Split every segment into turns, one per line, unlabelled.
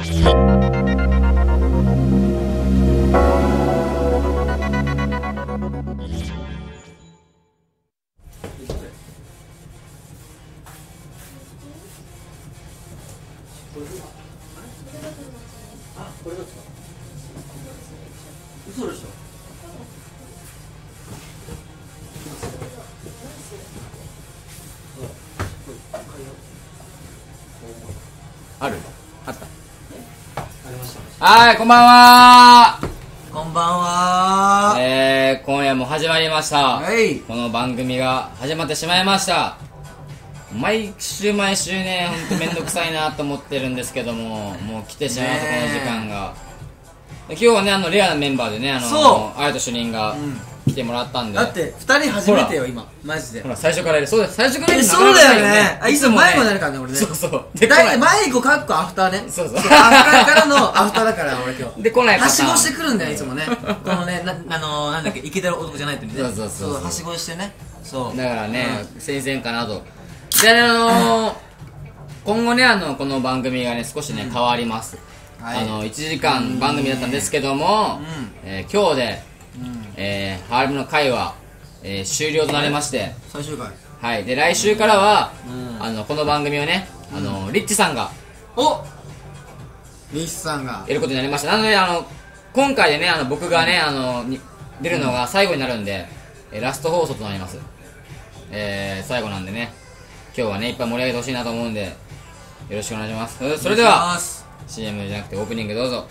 これどっちか。嘘でしょ。
ある？あった。
ありました。
はい、こんばんは。
こんばんは。
今夜も始まりました。
はい。
この番組が始まってしまいました。毎週ね、ほんとめんどくさいなと思ってるんですけども、もう来てしまうとこの時間が。今日はね、レアなメンバーでね、あやと主任が来てもらったんで。
だって、2人初めてよ、今。マジで。
ほら、最初からいる。そうだよ、最初からいる。
そうだよね。あ、いつも迷子になるからね、俺ね。
そうそう。
迷子かっこアフターね。
そうそう。
アフターからのアフターだから、俺今日。
で、来ないパターン。
はしごしてくるんだよ、いつもね。このね、なんだっけ、イケてる男じゃないとね。そう、はしごしてね。そう。
だからね、先々かなと。で、今後ね、この番組がね、少しね、変わります。1時間番組だったんですけども、今日で、ハーレムの会は、終了となりまして、
最終回。
はい。で、来週からは、この番組をね、リッチさんが、
リッチさんが
やることになりました。なので、今回でね、僕がね、出るのが最後になるんで、ラスト放送となります。最後なんでね、今日はね、いっぱい盛り上げてほしいなと思うんで、よろしくお願いします。それでは、CM じゃなくてオープニングどうぞ。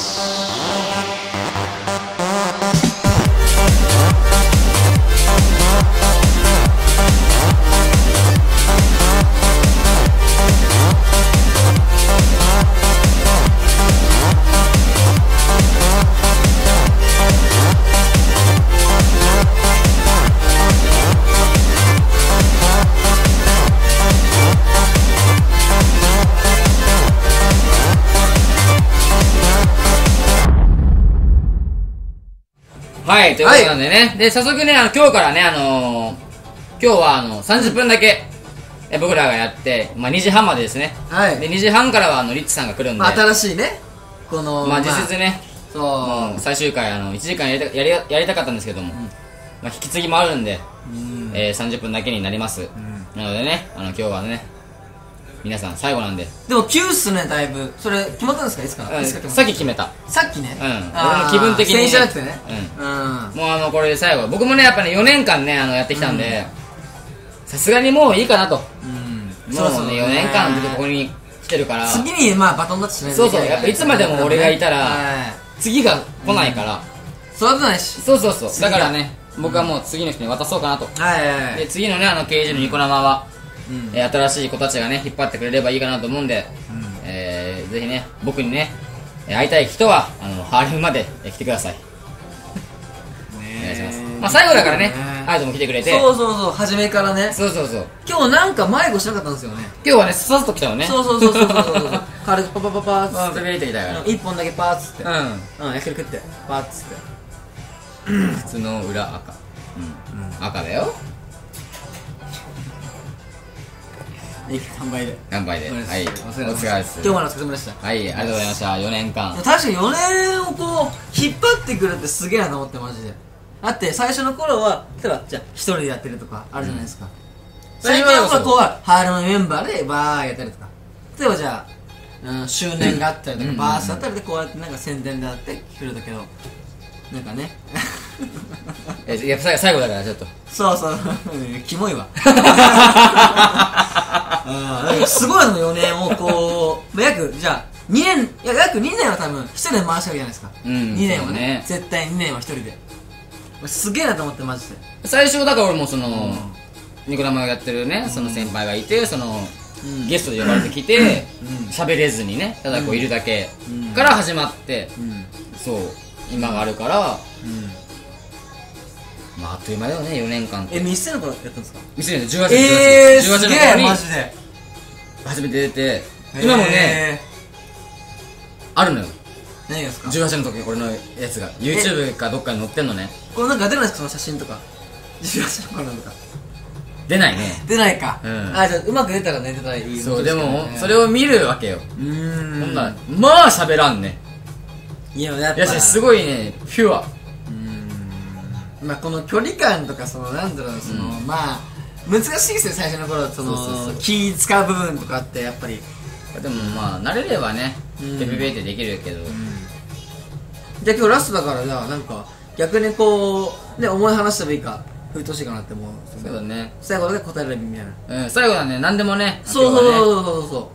はい、ということなんでね。で、早速ね、今日からね、今日は30分だけ、僕らがやって、まあ2時半までですね。はい。で、2時半からはリッチさんが来るんで。
新しいね。この、
まあ実質ね、
そう。
もう最終回、1時間やりたかったんですけども、まあ引き継ぎもあるんで、30分だけになります。なのでね、今日はね、皆さん最後なんで。
でも急っすね、だいぶ。それ決まったんですか？いつから？
さっき決めた。
さっきね。
うん。俺の気分的に。
先週じゃなくてね。
もうこれで最後。僕もね、やっぱね、4年間ね、やってきたんで、さすがにもういいかなと。もうね、4年間ずっとここに来てるから。
次にまあバトンタッチしない
といけない。そうそう。やっぱいつまでも俺がいたら、次が来ないから。
育たないし。
そうそうそう。だからね、僕はもう次の人に渡そうかなと。で、次のね、刑事のニコ生は、新しい子たちがね引っ張ってくれればいいかなと思うんで、ぜひね僕にね会いたい人はハーレムまで来てください。お願いします。まあ最後だからね、あやとも来てくれて。
そうそうそう、初めからね。
そうそうそう。
今日なんか迷子しなかったんですよね。
今日はねさっと来たのね。
そうそうそうそうそう。軽くパパパパーッつって
滑りてきたから
1本だけパーッつって焼き肉ってパーッつって
普通の裏赤。赤だよ。
乾杯で。
乾杯で。はい。お疲れ様です。
今日もお疲れ様でした。
はい、ありがとうございました。4年間。
確かに4年をこう引っ張ってくるってすげえなと思って、マジで。だって最初の頃は例えばじゃあ一人でやってるとかあるじゃないですか。最近はこうハーレムのメンバーでバーやったりとか、例えばじゃあ周年があったりとかバースだったりでこうやってなんか宣伝であってくるんだけど、なんかね
やっぱ最後だからちょっと
そうそうキモいわすごいの4年をこう約じゃあ2年約2年は多分1人で回してるじゃないですか。2年はね、絶対2年は1人ですげえなと思ってマジで。
最初だから俺もニコ生をやってるねその先輩がいて、ゲストで呼ばれてきて喋れずにねただこういるだけから始まって、そう今があるから、まああっという間だよね4年間って。
店の頃やったんですか？
店の18年
すげえマジで
初めて出て、今もねあるのよ。
何がですか
？18の時俺のやつが YouTube かどっかに載ってんのね。
これなんか出ないですか、その写真とか18の頃とか。
出ないね。
出ないか。
うん。
じゃあうまく出たらね、出たらいい。
そう、でもそれを見るわけよ。ほんならまあ喋らんね。
いや、やっぱ
やし、すごいね、ピュア。
まあこの距離感とか、そのなんだろう、そのまあ難しいですよ、最初の頃。その気使う部分とかってやっぱり。
でもまあ慣れればね、ペペペってできるけど。
じゃあ今日ラストだから、じゃあなんか逆にこうね、思い話してもいいか、振ってほしいかなって思う。
そうだね。
最後だけ答えられるみたいな。
最後だね、何でもね。
そう。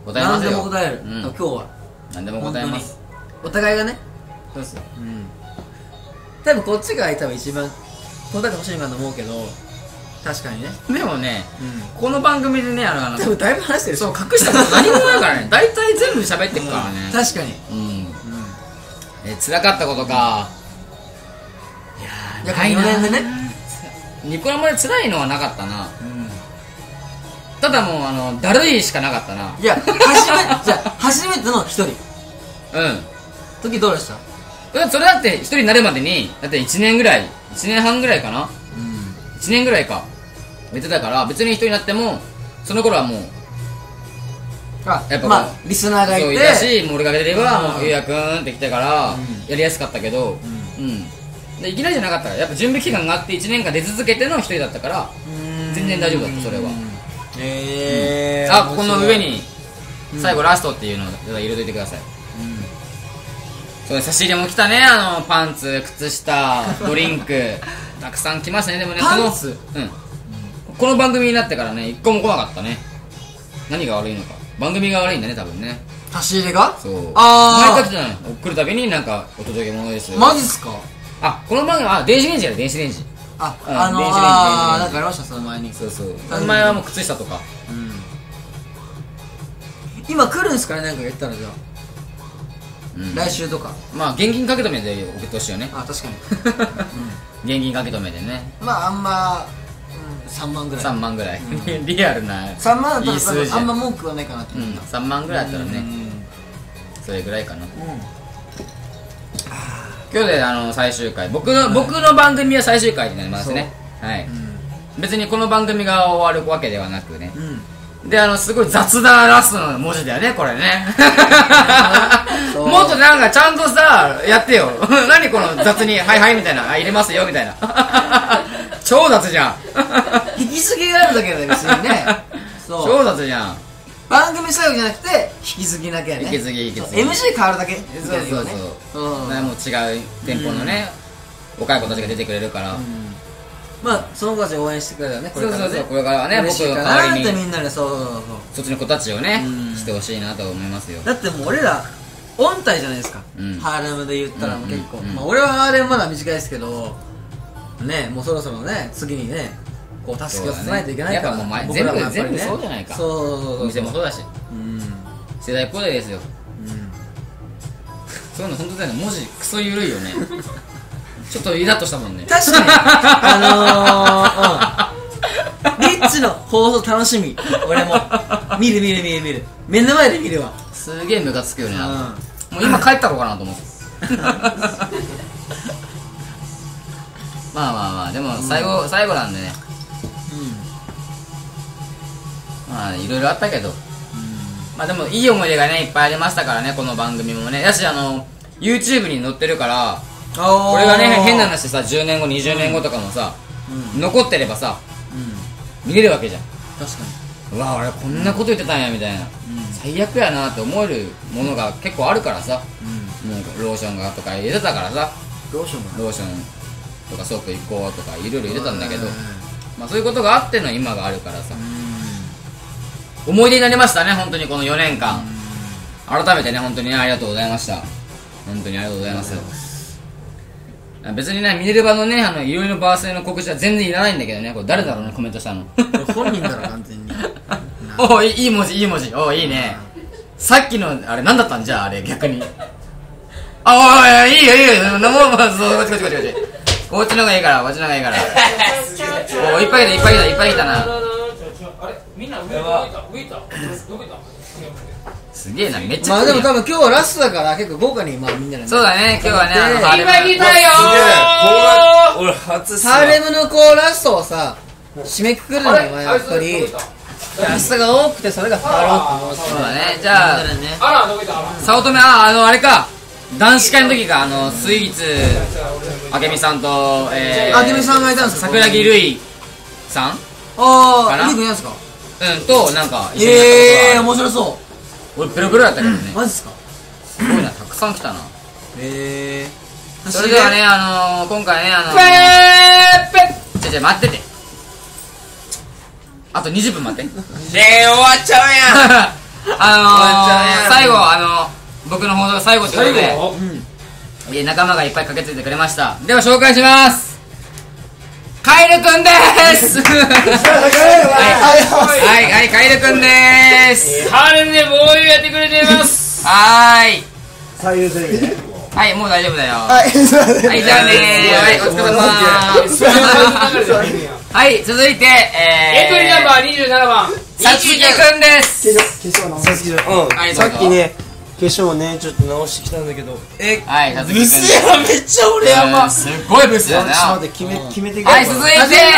答えますよ。
何でも答える。今日は
何でも答えます。
お互いがね。
そうっすよ。
多分こっちが多分一番答えてほしいかと思うけど、確かにね。
でもね、この番組でね、
多分だいぶ話してる。
そう、隠したこと何もないからね。大体全部喋ってくからね。
確かに。
辛かったことか。
いや、4年でね。
ニコ生で辛いのはなかったな。ただもうだるいしかなかったな。
いや、初めての一人。時どうでした？
それだって一人になるまでに、だって1年半ぐらいかな。1年ぐらいか言ってたから、別に一人になってもその頃はもう
やっぱまあリスナーがいて、
そういたし、俺が出ればもうゆうやくんって来てからやりやすかったけど、でいきなりじゃなかったから、やっぱ準備期間があって1年間出続けての一人だったから、全然大丈夫だった。それはここの上に最後ラストっていうのを入れといてください。そう、差し入れも来たね。パンツ、靴下、ドリンクたくさん来ましたね。でもね、
パンツ
この番組になってからね、一個も来なかったね。何が悪いのか、番組が悪いんだね、多分ね。
差し入れが？
そう。毎回来てないの。来るたびになんかお届け物です。
マジっすか？
この番組、電子レンジやる、電子レンジ。
なんかありました、その前に。
そう。前はもう靴下とか。
今来るんすかね、なんか言ったら。じゃあ来週とか。
まあ現金掛け止めで送ってほしいよね。
確か
に。現金掛け止めでね。
まああんま3万ぐらい。
3万ぐらい。リアルな
3万だったらあんま文句はないかなって。
3万ぐらいだったらね、それぐらいかな。今日で最終回、僕の番組は最終回になりますね。はい。別にこの番組が終わるわけではなくね。で、すごい雑なラストの文字だよね、これね。もっとなんかちゃんとさ、やってよ。何この雑に、はいはいみたいな、入れますよみたいな。超雑じゃん。
引き継ぎがあるだけで別にね。
超雑じゃん。
番組最後じゃなくて、引き継ぎだけね。
引き継ぎ。
MC 変わるだけ。
そう。もう違う店舗のね、若い子たちが出てくれるから。
まあその子たち応援してくれたよね。
これからはね、僕の代わりに
みんなでそ
っちの子たちをねしてほしいなと思いますよ。
だってもう俺ら音体じゃないですか。ハーレムで言ったら結構、まあ俺はハーレムまだ短いですけどね、もうそろそろね、次にねこう助けをさないといけないから、
全部そうじゃないか。お店もそうだし、世代交代ですよ。そういうの本当だよね。文字クソ緩いよね。ちょっとイラッとしたもんね。
確かにリッチの放送楽しみ。俺も見る目の前で見るわ。
すげえムカつくよね。もう今帰ったろうかなと思って。まあでも最後なんでね。まあいろいろあったけど、まあでもいい思い出がねいっぱいありましたからね、この番組もね。やしYouTube に載ってるから、これがね変な話さ、10年後20年後とかもさ、残ってればさ、見れるわけじゃん。
確か
に。うわ、俺こんなこと言ってたんやみたいな、最悪やなって思えるものが結構あるからさ、もうローションがとか入れてたからさ、
ローション
とかソープ行こうとかいろいろ入れたんだけど、まあそういうことがあっての今があるからさ、思い出になりましたね、本当にこの4年間。改めてね、本当にありがとうございました。本当にありがとうございます。別にね、ミネルヴァのね、いろいろバースデーの告知は全然いらないんだけどね。これ誰だろうね、コメントしたの。
本人だろ、完全に。
おお、いい文字、いい文字。おお、いいね。さっきの、あれ、何だったんじゃあ、あれ、逆に。あ、おい、いいよ。そう、こっち。こっちのがいいから、こっちのがいいから。おお、いっぱいいたな。あれ、みんな上いた。すげえな、めっちゃ。
まあでも多分今日はラストだから結構豪華にまあみんなで。
そうだね、今日はね、
今来たよー。俺初ハーレムのこうラストをさ、 締めくくるにはやっぱり安さが多くてそれがハローと思う。
そうだね。じゃあ早乙女、あれか、男子会の時か、スイーツ明美さんと
明美さんがいたんですか。
桜木瑠衣さん
ああ、ルイ君いたんですか。
となんか一緒にやったことがある。
面白そう。
俺ペロペロだったけどね。
マジっすか。
すごいな、たくさん来たな。
そ
れではね、今回ね、待ってて、あと20分待って。
終わっちゃうやん。
最後、僕の放送が最後ということで、仲間がいっぱい駆けついてくれました。では紹介します。カエルくんでーす。はい、カエルくんでーす。
ハーレムでボーイをやってくれています。
はい。
最優先ね。
はい、もう大丈夫だよ。
はい、
じゃあねー。はい、お疲れ様ー。はい、続いて、
エントリーナンバー27番、
さつきくんです。
さっきね、化粧ね、ちょっと直してきたんだけど。
はい、さつきくん。
ブスや、めっちゃ俺山。
すごいブスだな。
ちょっと待って、決めてくれ。
はい、続いて、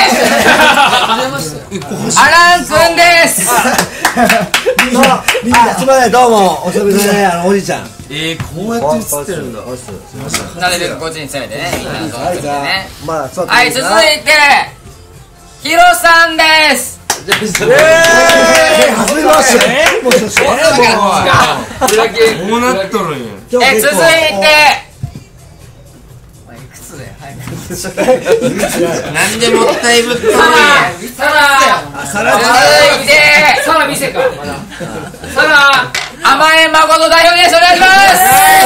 アランくんです。
みんな、すみません、どうも、おしゃべりね、おじいちゃん。
こうやって映ってるんだ。
なるべくこっちに攻めてね、みんなのとこにね。はい、続いて、ヒロさんです。
はじめまして。
こうなっとるんや。
続いて、
なんでもったいぶっとるんや。
続いて、
サラ見せか。
サラ、甘えまこと代表です。お願いします。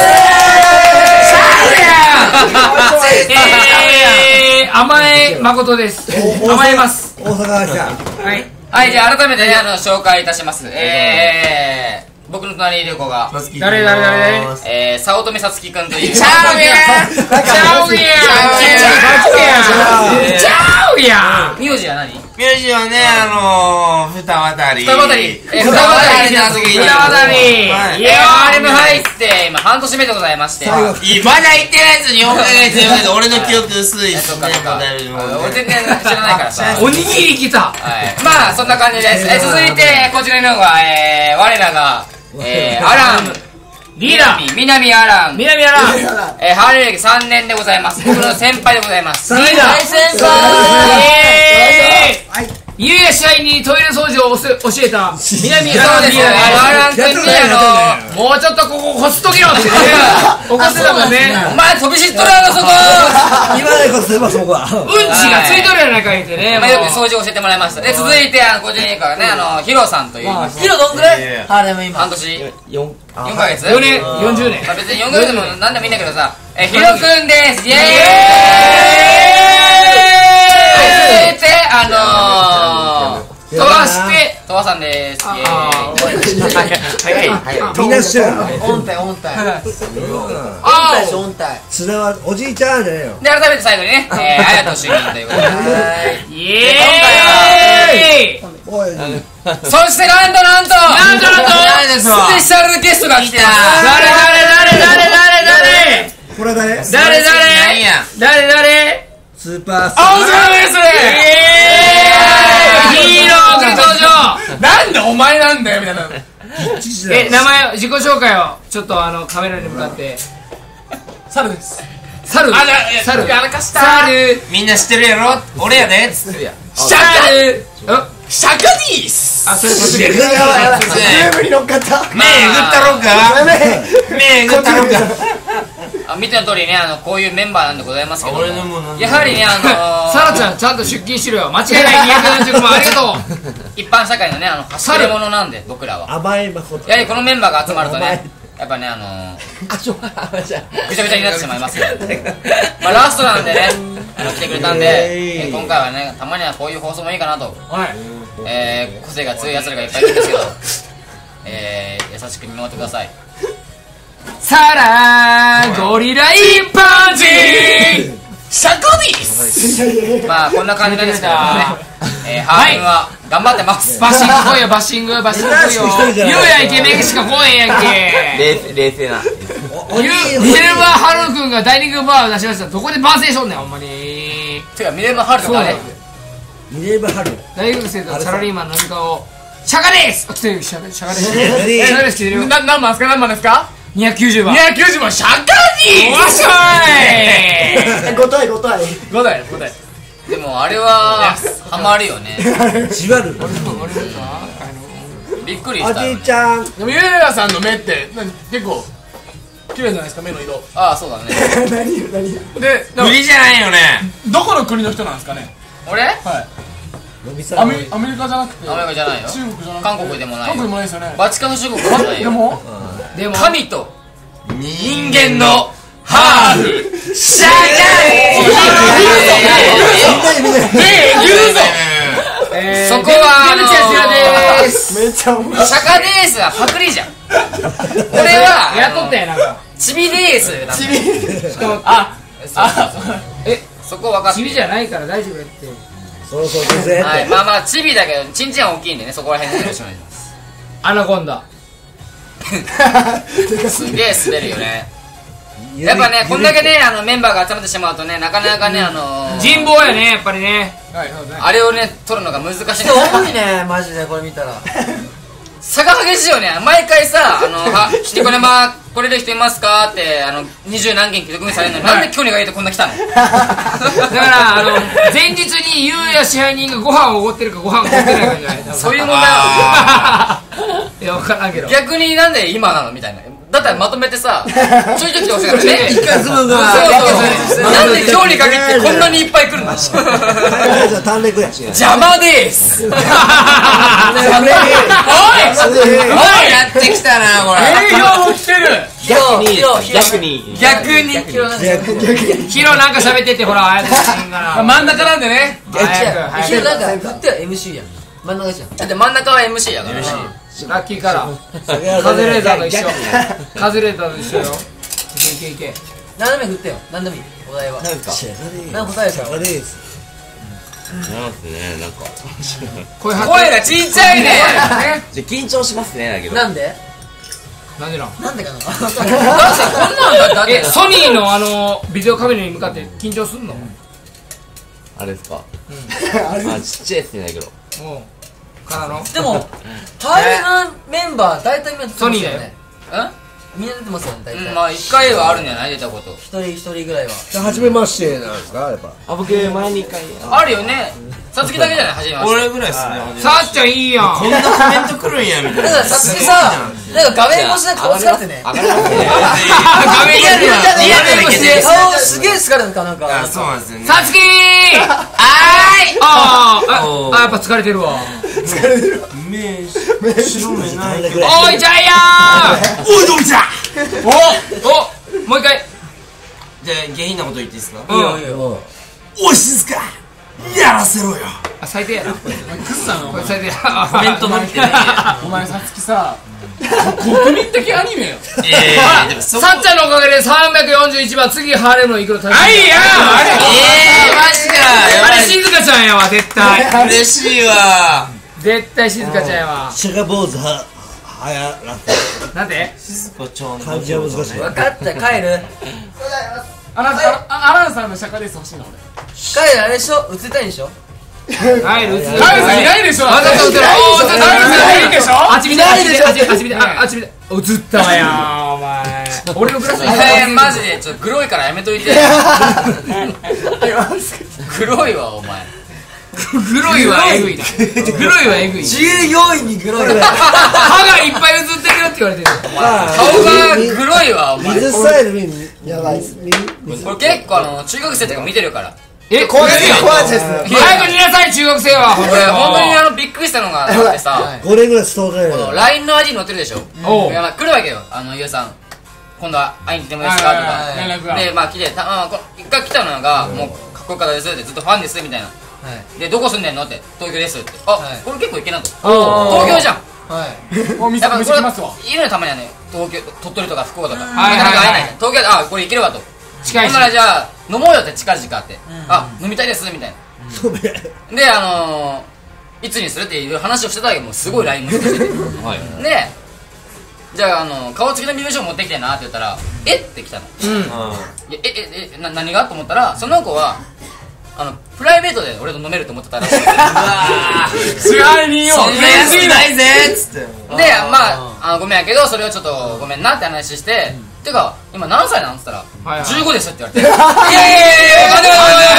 甘え誠です。甘えます。
大阪が来た。
はい、じゃあ改めてね、紹介いたします。僕の隣にいる子が、
誰
早乙女さつきくんという。
ちゃうやん。
名字は何？
名字はね、二渡り。
二渡りな次に。二渡り。いやー、でも入って今半年目でございまして。
まだ行ってないやつに4ヶ月言うけど、俺の記憶薄いっすね。
俺全然知らないからさ。
おにぎり来た。
まあそんな感じです。続いてこちらの方が我らがアラン。
リーダー
南アラン、
ハ
ハーレー歴3年でございます。僕の先輩でございます。
リーダー
大先輩。
ゆうや試合にトイレ掃除を教えた南
そうです。アラン君に
もうちょっとこここすっとけよってね怒ってたもんね。
お前飛び知っとるやろそこ。
今でこそ言えばそこは。
うんちがついとるやないか言ってね。
よく掃除を教えてもらいました。で続いてこちらにからねヒロさんという
ヒロどんぐらい？ハーレム今
半年4ヶ月
4年40年。
別に4ヶ月でも何でもいいんだけどさ、ヒロくんです。イエーイ。続いて飛ばさんです。イエーイ。
みんな知ってるの。
音体
津田はおじいちゃんじゃねえよ。
で改めて最後にねあやと主任ということで
イエーイ。
そしてなんとスペシャルゲストが来て
誰
これ誰？
誰
スーパースター。
青空です。ヒーローが登場。なんでお前なんだよみたいな。名前自己紹介をちょっとカメラに向かって。サルです。サル。やらかした。
みんな知ってるやろ。俺やでっつってるやん。
シャカディース。
それ全部に乗っかった。
目えぐったろか。
見ての通りねこういうメンバーなんでございますけども、
俺のも
やはりね
サラちゃんちゃんと出勤しろよ。間違いない275万ありがとう。
一般社会のね走り物なんで僕らは
甘い誠。
やはりこのメンバーが集まるとねやっぱねぐちゃぐちゃになってしまいますのでまあラストなんでね来てくれたんで今回はねたまにはこういう放送もいいかなと個性が強いやつらがいっぱいいるんですけど優しく見守ってください。
サラゴリラ一般人シャコディス。
まあこんな感じなんですけどねハーレムは頑張ってます。
バッシング来いよバッシング来いよ。ゆうやイケメンしか来えんやんけ。
冷静な。
ミレマハルくんがダイニングバーを出しました。どこでバーセーションねんほんまに。
てかミレマハルくん誰？
ミネルバ春
大学生とサラリーマンの飲み会をシャカです来てるシャカですシャカです来てるよ。
何番ですか何番ですか
290番
290番シャカに
おわしょーい
5体5体
5台5台
でもあれはハマるよね。
じわる
びっくりした
おじいちゃん
でもゆうやさんの目って結構綺麗じゃないですか目の色
ああそうだね。
で
無理じゃないよね。
どこの国の人なんですかね
俺
はい
のびさん
アメリカじゃなくて
アメリカじゃないよ。
中国じゃなくて
韓国でもないよ。
韓国でもないですよね
バチカン諸国でもないよ。
でも
でも
神と人間のハーフシャカ
言うぞ
そこは
出口はです
めっちゃ面白い
シャカデースはパクリじゃん。これは
やっとったやなんか
チビデースだね。
しかも
そこ分かってる。
チビじゃないから大丈夫やって
そろそろ出せ
はい、まあまあチビだけどチンチンは大きいんでね、そこら辺でよろしくお願いします。
アナコンダ
すげえ滑るよね。やっぱね、こんだけねメンバーが集まってしまうとね、なかなかね
人望やねやっぱりね
はいそうですね
あれをね取るのが難しいんですよ。
重いねマジでこれ見たら
差が激しいよね。毎回さシティコネマ来れる人いますかって20何件既読にされるのに、なんで今日に限ってこんな来たの。
だから前日にゆうや支配人がご飯をおごってるかご飯をおごってないかじゃない
そういう問題な
いや分からんけど
の。逆になんで今なのみたいな。だったらまとめてさちょいちょい来てほしいからね。
一回ズムが
そうなんで今日に限ってこんなにいっぱい来るの。
短絡や
邪魔ですおいやってきたなこれ。
営業も来てる
逆に
ヒロなんか喋ってってほら早く
真ん中なんでね
ヒロなんか振っては MC やん真ん中じゃん
だって真ん中は MC やから。
ラッキーカラーカズレーザーと一緒カズレーザーと一緒よいけいけいけ
何でも振ってよ何でもいいお題は
なんか
何答えるから
あれです
なんすね、なんか
声張って
声がちっちゃいね。
で緊張しますね、だけど
なんで
なんでなん
なんでかな
だってこんなんだって
ソニーのビデオカメラに向かって緊張すんの
あれですかあ、ちっちゃいやつね、だけど
もうからの
でもハイのメンバー大体みんな出てますよ
ソニーだよ
ねみんな出てますよね大体
まあ1回はあるんじゃない出たこと
一人一人ぐらいは
初めましてなんですかやっぱ
あ、僕前に1回
あるよね。さつきだけじゃない初めまして。
俺ぐらいっすね
さっちゃんいいやん
こんなコメント来るんやみたいな
だからさつきさなんか画面越しで顔疲れてね
上がりますね
画面やるよ。
リアルにして顔すげえ疲れてるかなんか
あ、そうなんですよね
さつきーやっぱ疲れてるわ
目白目ないけど
おいジャイアン
おいどんちゃん
おもう一回
じゃあ下品なこと言っていいですか
うん
おい静かやらせろよ
あ最低やなこ
クッさんの
れ最低や
コメント伸びてね。
お前さつきさ国民的アニメよ
でもそ
さっちゃんのおかげで341番次ハーレムのいくら大変
あいや
マジか
あれ静香ちゃんやわ絶対
嬉しいわ
絶対静香ちゃんやわ
シャガ坊主はやらせ
なんで
静子町の
漢字は難しい
分かった帰る
アランさんのシャカです欲しいな俺
帰るあれでしょ映りたいんでしょ
はいルーツ
カエルさんいないでしょ
あだって映ってるおー
カエルさんいないでしょ
あっち見てあっち見てあっち見てあっち見て映ったわやーお前俺のグラスに
マジでちょっとグロいからやめといて。グロいわお前。
グロいはエグいなグロいはエグい
従業員にグロい
歯がいっぱい映ってるって言われてる
顔がグロいわお前。
水スタイル見やばいっす
これ結構中学生とか見てるから。
怖いですよ
怖いです
早く見なさい中学生は
俺本当にびっくりしたのがあってさ、
5年ぐらいストーカーや
この LINE の ID に載ってるでしょ。
おう
いやまあ来るわけよゆうさん今度は会いに来てもいいですかとか
連絡が
でまあ来て一回来たのがもうかっこよかったですってずっとファンですみたいなでどこ住んでんのって東京ですってこれ結構いけなと東京じゃん
もう見せ
やっぱこれ
きますわ
いるのたまにはね東京鳥取とか福岡とかな
はい
かなか会えない
はい
東京これいけるわと
近いし
ほんならじゃあ飲もうよって近々って飲みたいですみたいなでいつにするっていう話をしてたけどもうすごい LINE もしててでじゃあ顔つきの身分証持ってきてなって言ったらえって来たのいや何がと思ったらその子はプライベートで俺と飲めると思ってたらしい。
支配人よ
そんな安くないぜっつって。
で、まあごめんやけど、それをちょっとごめんなって話して、てか今何歳なんつったら15ですって言われて、いやいやいや待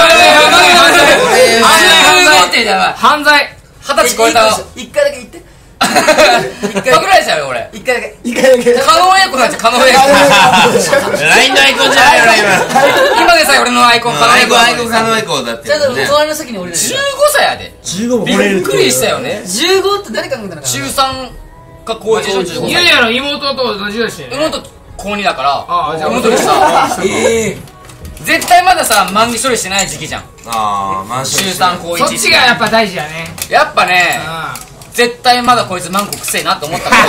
って犯罪20歳超えた。
1回だけ言って。
パクられちゃうよ俺。
1回だけ。
狩野英孝なんて狩野英孝。
LINE のアイコンじゃないよ
今でさえ俺のアイコン狩野英孝。
狩野英孝だって。
ちゃんと隣の席に降りる。
15歳やで。
15も
びっくりしたよね。
15って誰考えたのかな。
中3か高1でしょ。15歳。
ゆうやの妹と同じだし。
妹高2だから。
じゃあ
妹にさ、絶対まださ漫画処理してない時期じゃん。中3高1。
そっちがやっぱ大事やね。
やっぱね。絶対まだこいつマンコくせえなって思ったから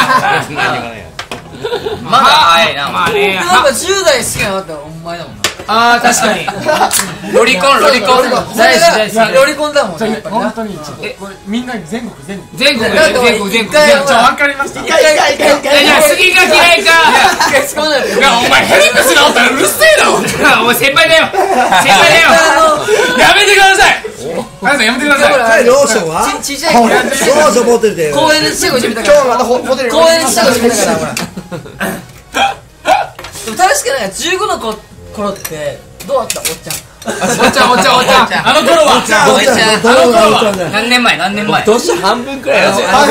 まだ早いな。
まあね、
やっぱ10代好きなのってお前だもんな。
ああ確かに。
ロリコン
大好きロリコンだもんね。
本当にこれみんな全国
全国
じゃあ分かりました。
じゃあ杉が嫌いか。
いやお前ヘルメス直ったらうるせえな。
お前先輩だよ。
やめてください。やめてください。
ローションは
ちっちゃい
ローション持ってるで
公園でちっちゃい子見たから。今日またホテル公園でちっちゃい子見たからほら。でも確かに15の頃ってどうだったおっちゃん。
おっちゃん。
あの頃は
何年前何年前。
年半分くらいだぜ。
何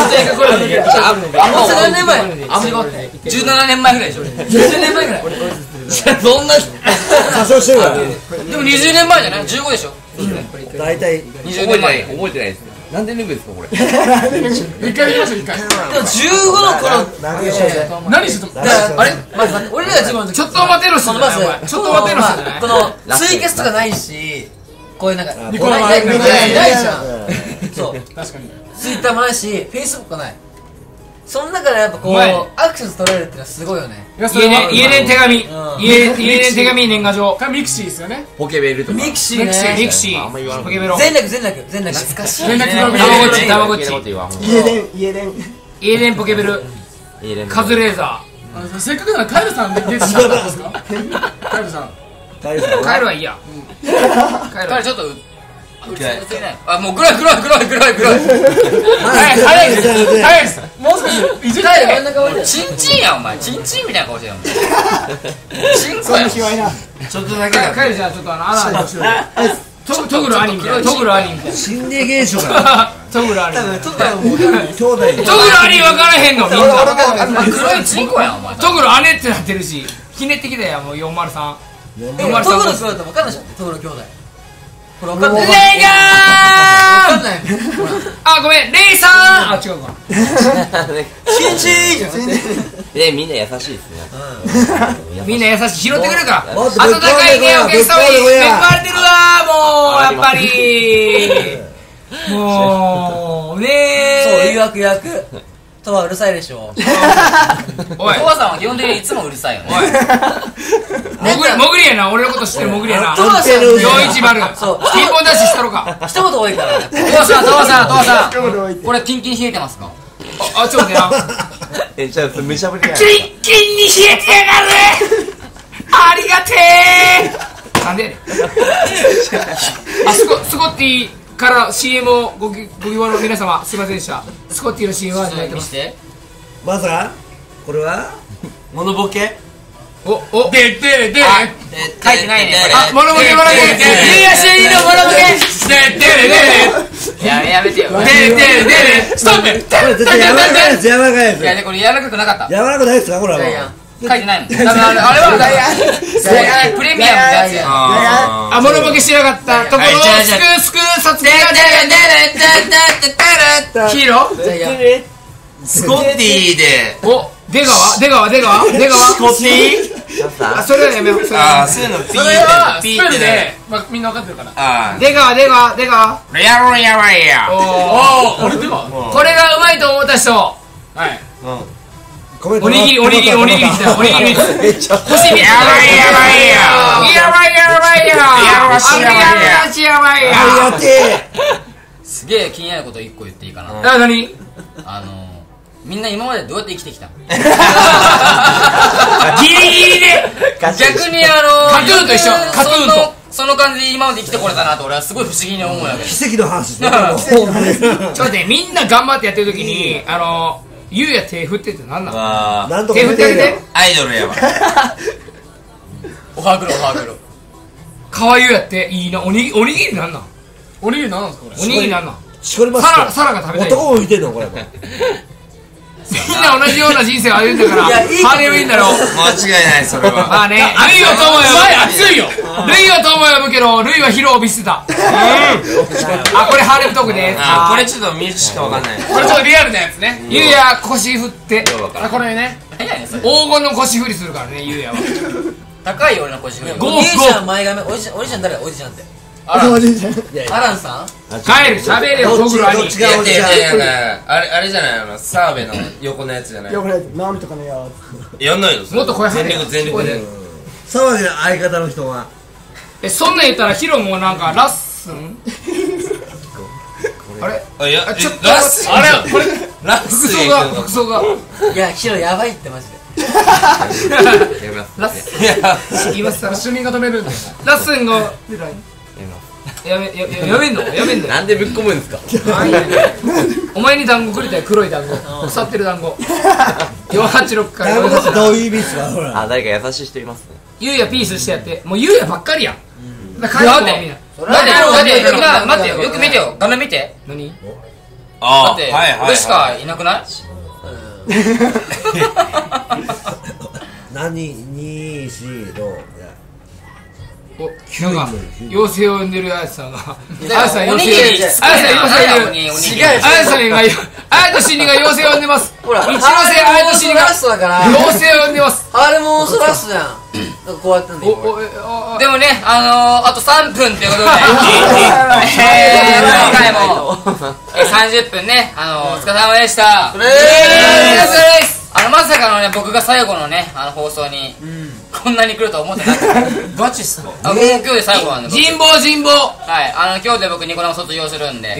年前
？17年前ぐらいでしょ。
20年前ぐらい。
そんな
詐称してるわ。
でも20年前じゃない？15でしょ。
大体
20年前。
覚えてないです。何年目ですかこれ。
一回言いましょう一回。
でも15の頃って
何してた？
あれまず俺らが自分の
ちょっと待てろし。
まず
ちょっと待てろし。
このツイキャスとかないし、こういうなんか
ニコ生
ないじゃん。そう
確かに。
ツイッターもないし、フェイスブックもない。その中でやっぱこうアクセス取られるってのはすごいよね。
家電手紙。家電手紙年賀状。
ミクシーですよね。
ポケベルとか。
ミクシーね。
ポケベロ。
全略懐かしい。
連絡
たまごっち。家電ポケベル。カズレーザ
ー。せっかくならカエルさんで出てきたんですか？カエルさん。
カエルはいいや。
カエルちょっとあ、もう黒い。
早いです。もう少しいじって。
チンチンやお前。チンチンみたいな顔してる。チンコや。
卑猥な。
ちょっとだけだ。
カエルじゃあちょっとトグル兄みたいな。トグル兄みたいな。
心霊現象か。
トグル兄。
トグル兄
分からへんのみんな。
黒いチンコやお前。
トグル姉ってなってるし、ひねってきたやもう403。
トグル兄弟って分かんないじゃん。トグル兄弟。これ分かんない。
レイガーン。あ、ごめん、レイさん。あ、違うか。
チンチン。
みんな優しいですね。
みんな優しい。拾ってくれるか。
もっと
温かいねお客様に恵まれてるわもうやっぱり。もうね
そう予約。とはうるさいでしょ。
おい、トワさんは基本的にいつもうるさいよね。
もぐりやな、俺のこと知ってるもぐりやな。
トワさん
410。そう、ピンポンダッシュしたろか。
一言多いから。
トワさん。これキンキン冷えてますか？
あ、ちょっと待ってな。
じゃあむしゃぶりや。
キンキンに冷えてやがる。ありがてえ。なんでやねん。スコッティから CM をご希望の皆様すいませんでした。スコッティの CM は頂いてます。
まさかこれはモノボケ。
で
書いて
ないね。
あ、モノボケ。ユーヤシュリのモノボケ。
やめてよ。
ストップ。
これ絶対柔らかいやつ。
いやでこれ柔らかくなかった。
柔らかくないですかこれは。
書いてないもん。あれはプレミアムのやつや。
あ、モノボケしなかったところをすくさつきがヒーロー
スコッティで。
お、出川スコッティ。あ、それはやめよう。
あ、そういうの
それはスペルでみんな分かってるから。
出川
やばいや。お俺出川。
これがうまいと思った人。はい。おにぎり来た。星見やばいや。
すげえ気になること1個言っていいかな。
あ、何？
みんな今までどうやって生きてきた？
ギリギリで。
逆に
カトゥーンと一緒。カトゥーンと。
その感じで今まで生きてこれたなと俺はすごい不思議に思うわけ。
奇跡の話ですね。
ちょっと待って、みんな頑張ってやってる時にゆうや手振ってってなんなの？
なんとか
手振ってあげて。
アイドルやわ。
おはぐろおはぐろ。
かわゆうやっていいな。おにぎりなんなん？
おにぎりなんなんですかこれ？
おにぎりなんなん？
しこりますよ。
サラが食べたい。
男も見てんのこれ。
みんな同じような人生を歩んだからハーレムいいんだろ。
間違いないそれは。
まあね、ルイは友よ熱いよ。ルイは友よむけどルイはヒロを見せてた。あ、これハーレムトークね。
これちょっと見るしかわかんない。
これちょっとリアルなやつね。ゆうや腰振って、これね黄金の腰振りするからね、ゆうやは。
高いよ俺の腰振り。
お兄ちゃん前髪、おじちゃん誰？おじちゃんってアランさん？
帰る、喋れよ、トグロ兄。
いやあれじゃない澤部の横のやつじゃない。
横のやつなんとかねよ。
やんないよ。
もっと声入れよ。
全力で。
騒ぎの相方の人は
そんなん言ったらヒロもなんかラッスンあれ
いや
ちょっと
ラッスン
あれこれ
ラッスン
服装が
いや、ヒロやばいってマジで。
ラッスン今さ主任が止めるんだよ。ラッスンがやめんの
なんでぶっ込むんですか。
お前に団子くれたよ、黒い団子腐ってる団子486から486。
どういう意味ですかほら。
誰か優しい人いますね。
ゆうやピースしてやって、もうゆうやばっかりやん。だって
今待ってよ、よく見てよ、画面見て。
何？
だって俺しかいなくない？
何2、4、6
お、なんか妖精を呼んでるあやさんが、あやさん
おにぎり
妖精、あやさん妖精が、あやさんが、あやとしにが妖精を呼んでます。
ほら、
一ノ瀬あやとしにが
ラストだから
妖精を呼んでます。
あれもソラストじゃん。なんかこうやってんだよ。
でもね、あと3分ってことで今回も30分ね、お疲れ様でした。まさかのね、僕が最後のね、放送にこんなに来ると思ってなくて。
ガチっすか。
今日で最後なんで。
人望。
はい、今日で僕ニコ生卒業するんで、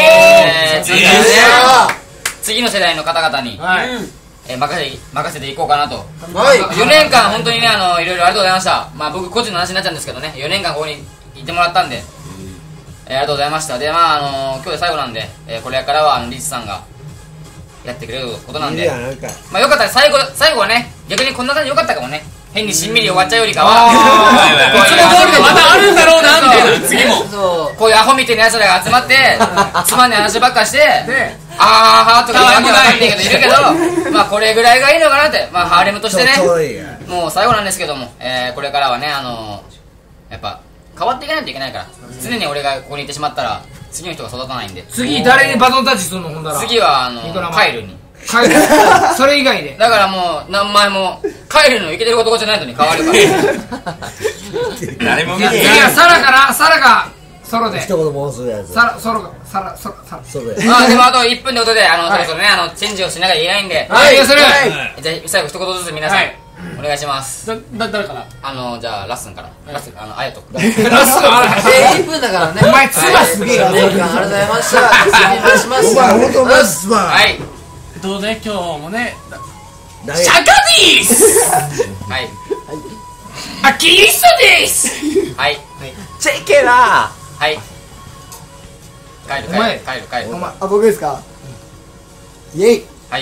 次の世代の方々に任せていこうかなと。4年間本当にね、いろいろありがとうございました。まあ僕個人の話になっちゃうんですけどね、4年間ここにいてもらったんで、ありがとうございました。で、まあ今日で最後なんで、これからはリツさんがやってくれることなんで、まあよかったら最後はね、逆にこんな感じでよかったかもね。変にしんみり終わっちゃうよりかは、いつも通りでまたあるんだろうなみたいな。次もこういうアホみたいなやつらが集まってつまんない話ばっかしてあーとかわけわかんないけどいるけど、まあこれぐらいがいいのかなって、まあハーレムとしてね、もう最後なんですけども、これからはね、やっぱ変わっていかないといけないから、常に俺がここにいてしまったら次の人が育たないんで、
次誰にバトンタッチするの？ほんだら
次はカイルに。
それ以外で
だからもう何枚もカイルのイケてる男じゃないのに変わるから
誰も見てない。
次はサラかな。サラがソロで
一言申すやつ。
ソロで。
でもあと1分ってことで、そろそろね、チェンジをしながら言えないんで、
はい、する。
じゃあ最後一言ずつ皆さんお願いします。
誰か
な。じゃあラッスンから。ラッスン、あやと。
ラスト
1分だからね。
お前つばすげえよ。
ありがとうございました。次お願いします。
お前本当マジすば。
はい。
どうで今日もね。
シャカディース。
はい。
あ、キリストです
はい。
チェケラー。
はい。帰る。
お前、僕ですか。イェイ。
はい。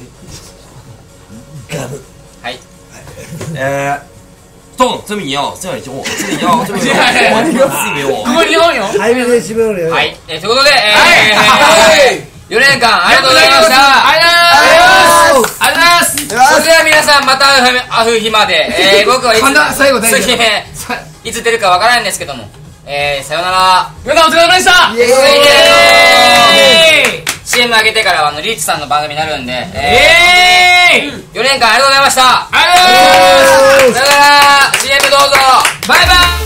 ガム。
はい。
这么你要这样就我，这里要这么我，
ここ日本よ。
早めで締めろよ。
はい。ということで、4年間ありがとうございました。
ありがとうございます。
それでは皆さんまた会う日まで、僕はいつ次ね、いつ出るかわからないんですけども、さよなら。
皆さんお疲れ様でした。
イエーイ。CM 上げてからはリーチさんの番組になるんで、4年間ありがとうございました。
ありがとうございます。
さよなら。CM どうぞ。
バイバイ。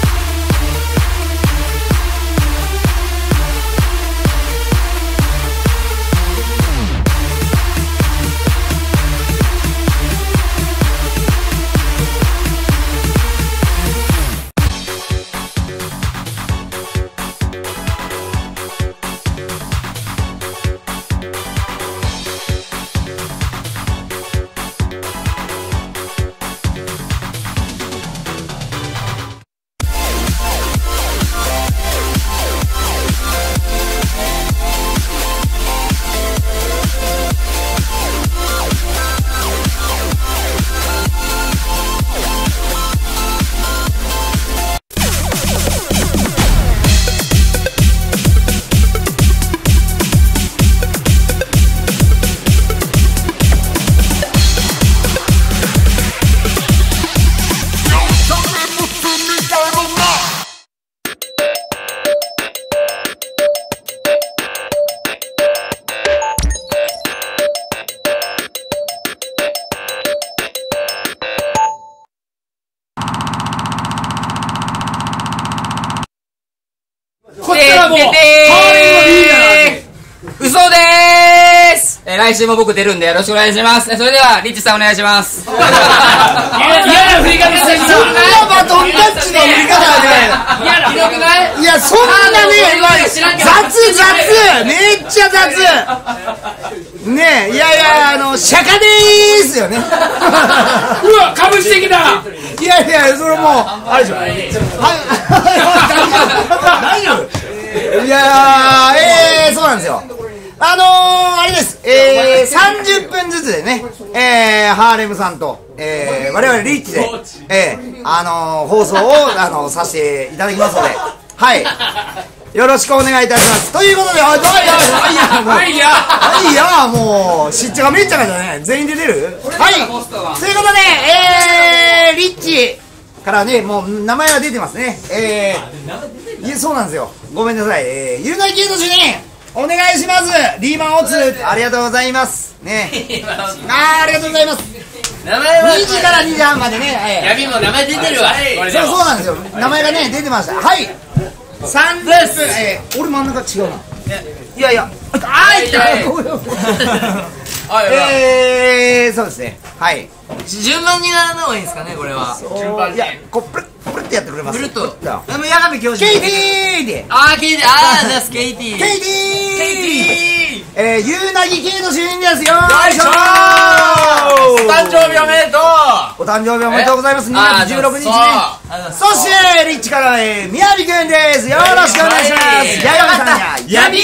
はもうハーレムのリーダーなわけ。
嘘でーす。来週も僕出るんでよろしくお願いします。それではリッチさんお願いします。
嫌な振り方してきた。
そんなバトンタッチの振り方はね、
ひどくない？
いやそんなね、雑めっちゃ雑ねえ、いや釈迦でーすよね。
うわ、かぶしてきた。
いやそれもうあれでしょ。大丈夫？いやそうなんですよ。あれです。30分ずつでね、ハーレムさんと、我々リッチで、放送をさせていただきますので、はい。よろしくお願いいたします。ということで、もう、しっちゃかめっちゃかじゃね、全員で出る？はい。ということで、リッチからね、もう名前は出てますね。そうなんですよ。ごめんなさい。ゆるなき主任、お願いします。リーマンオツ、ありがとうございます。ね。ありがとうございます。
名前は
2時から2時半までね。
ヤビも名前出てるわ。
そうなんですよ。名前がね、出てました。はい。30分、俺真ん中違うな。いやいや、そうですね。はい。
順番にならない方がいいんですかね、これは。
いや、こうプルってやってくれます。
プルッと。
でも
八神教授。
ケイティーで。
ケイティー。です、ケイティー。
ケイティー。ゆうなぎケイの主任ですよ。よいしょー。
お誕生日おめでとう。
お誕生日おめでとうございます。2月16日ね。そしてリッチからみやびくんです。よろしくお願いします。やよさんややび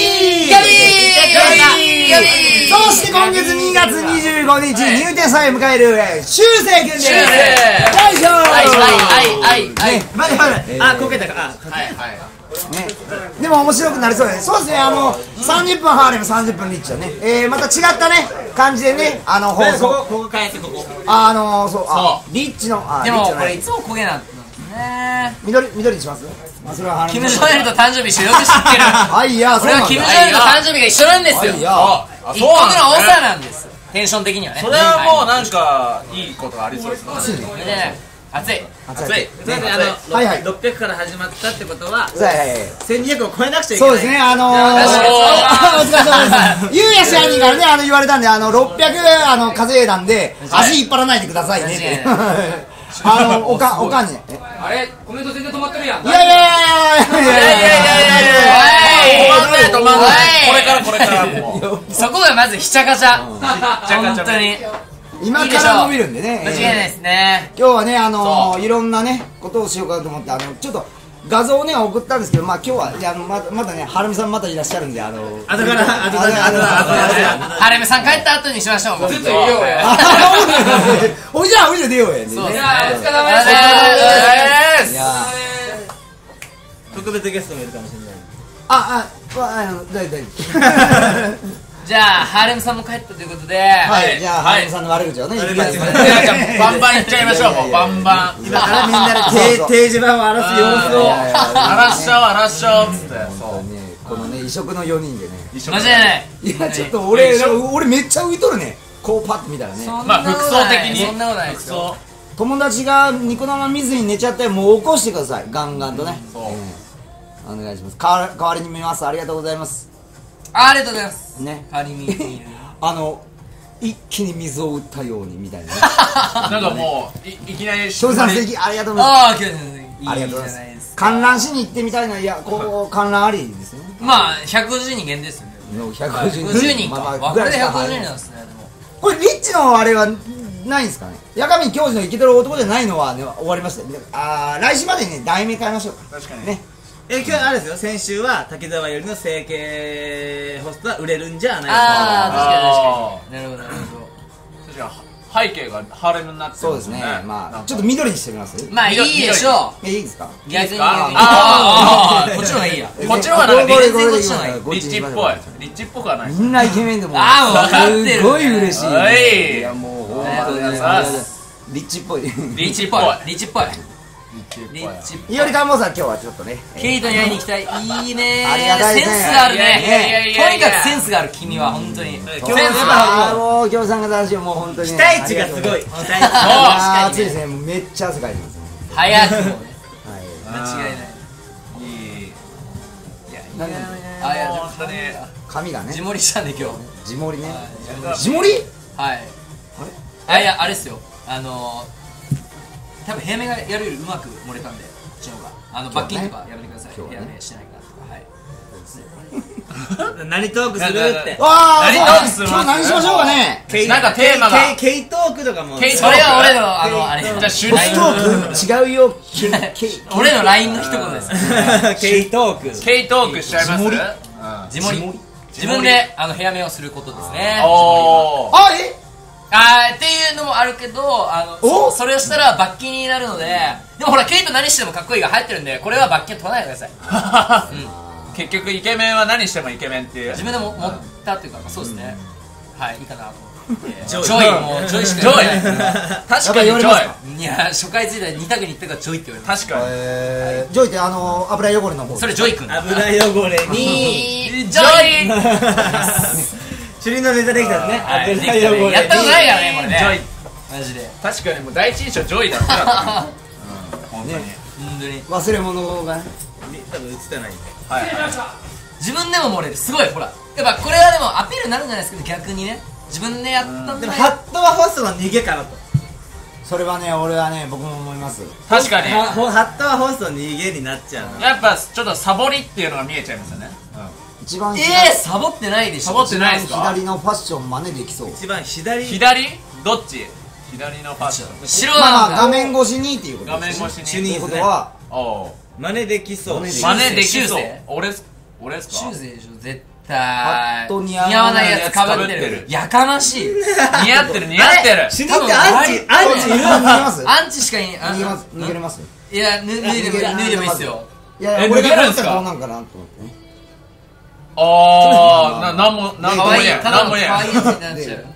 ー。そして今月2月25日入店祭を迎えるしゅうせいくんです。よいしょー。待てこけたか。ね、でも面白くなりそうです。そうですね、30分ハーレム30分リッチだね。また違ったね感じでね、放送
ここ変えて、ここ
そうリッチの
でもこれいつも焦げなんね。
緑にします？それは
キム・ジョンイルと誕生日一緒よく知ってる。
はいや、
これはキム・ジョンイルと誕生日が一緒なんですよ。一国の長なんです。テンション的にはね。
それはもうなんかいいことがありそうですね。
熱い
600から始まったってことは1200を超えなくちゃいけない。
そうですね、お疲れ様です。ゆうやし兄にからね、言われたんで、600稼いだんで足引っ張らないでくださいねって。おかんに
あれ、コメント全然止まってるやん。
いや
止まんない。これからもう
そこがまずひちゃかちゃ。本当に
今から伸びるんでね。
間違いないですね。
今日はね、いろんなねことをしようかと思って、ちょっと画像をね送ったんですけど、今日はまだね、はるみさんまたいらっしゃるんで、
後から
はるみさん帰った後にしましょう。
ずっといようや。
おいじゃ出ようや。
そうですね。お疲れ様です。
特別ゲストもいるかもしれない。
大丈夫。
じゃあハーレムさんも帰ったということで、
はい、じゃあハーレムさんの悪口をね、
バンバンいっちゃいましょう。もうバンバン
今からみんなで掲示板を荒らす様子を
荒らしちゃおうっつって。
このね異色の4人でね、
間違いない。
いやちょっと俺めっちゃ浮いとるね、こうパッと見たらね。
まあ服装的に
そんなことないですよ。
友達がニコ生見ずに寝ちゃったらもう起こしてください、ガンガンとね。お願いします。代わりに見ます。ありがとうございます。
ありがとうございます
ね。
代わりに
一気に水を打ったようにみたいなね。
なんかもういきなり
翔さん素敵、ありがとうございます。
ありがとうございます。
観覧しに行ってみたいな。いや、こう観覧ありですね。
まあ150人限定ですよね。150人か。これで150人なんですね。
これリッチのあれはないんですかね。八神教授のイケてる男じゃないのはね、終わりました。来週までにね、題名変えましょうか。
確かに
ね。
今日あれですよ、先週は滝沢よりの整形ホストは売れるんじゃないか。
確かになるほど。
確かに背景がハーレムになってますね。
そうですね。まあちょっと緑にしてみます。
まあいいでしょう。
いいですか。
逆にこっちの方がいいや。
こっちの方がなんか
こっちの方がいい。
リッチっぽい。リッチっぽくはない。
みんなイケメンでも
分かってる。
すごい嬉しい。
い
やもう
ありがとうございます。
リッチっぽい。
リッチっぽい。
いおりかんぼさん、今日はちょっとね
ケイトに会いに行きたい。いいね。
ありがたいですね。
センスがあるね。とにかくセンスがある君は本当に。センスがある。
もう今日参加男子もう本当に
期待値がすごい。
暑いですね。もうめっちゃ汗かいてます。
早くもね。
はい。
間違いない。 あ、いや本当に
髪がね
地盛りしたんで今日。
地盛りね。地盛り？
はい。あれ？いやあれっすよ。多分平面がやるよりうまく盛れたんで、こっちの方が罰金とかやめてください。平面してないからとか。はい。
何トークするって。
わあ、今日何しましょうかね。
なんかテーマが
ケイトークとかも。
それは俺のあれ。じゃあ主題
トーク違うよ。
俺の LINE の一言です。
ケイトーク。
ケイトークしちゃいます？
地盛り。自分でヘアメをすることですね。っていうのもあるけど、それをしたら罰金になるので、でもほらケイト何してもかっこいいが流行ってるんで、これは罰金取らないでください。
結局イケメンは何してもイケメンっていう。
自分でも持ったっていうか、そうですね。はい、いいかなと思って。ジョイしか言わない。
確かにジョ
イ。いや、初回ついたら2択に言ったからジョイって言われます。
確かに。
ジョイって油汚れの方。
それジョイ君。
油汚れに
ジョイ。
チュリのネタできたね。
やったことないからね、これね。ジョイ。マジで。
確かにもう第一印象ジョイだったからね。
本当に。
忘れ物がね。
多分映ってないんで。
自分でも漏れる。すごい、ほら。やっぱこれはでもアピールになるんじゃないですか、逆にね。自分でやったんだ。
でもハットはホストの逃げかなと。
それはね、俺はね、僕も思います。
確かに。
ハットはホストの逃げになっちゃう。
やっぱちょっとサボりっていうのが見えちゃいますよね。
一番
サボってないでしょ。
サボってないですか？
左のファッション真似できそう。
一番左？
どっち？左のファッション。
白
まあ画面越しにっていうこと
画面越しに。
っていうことは
真似できそう。
真似できそう。俺ですか？
シューズでしょ、絶対。
ハット似合
わないやつかぶってる。やかましい。
似合ってる。
死ぬってアンチいる？
アンチしかいない。
逃げれます？
いや、脱いでもいいっすよ。
いや、俺がやったらどうなんかなと思ってね。
なんも言えん。なんも言えん。
可愛いやつになっちゃう。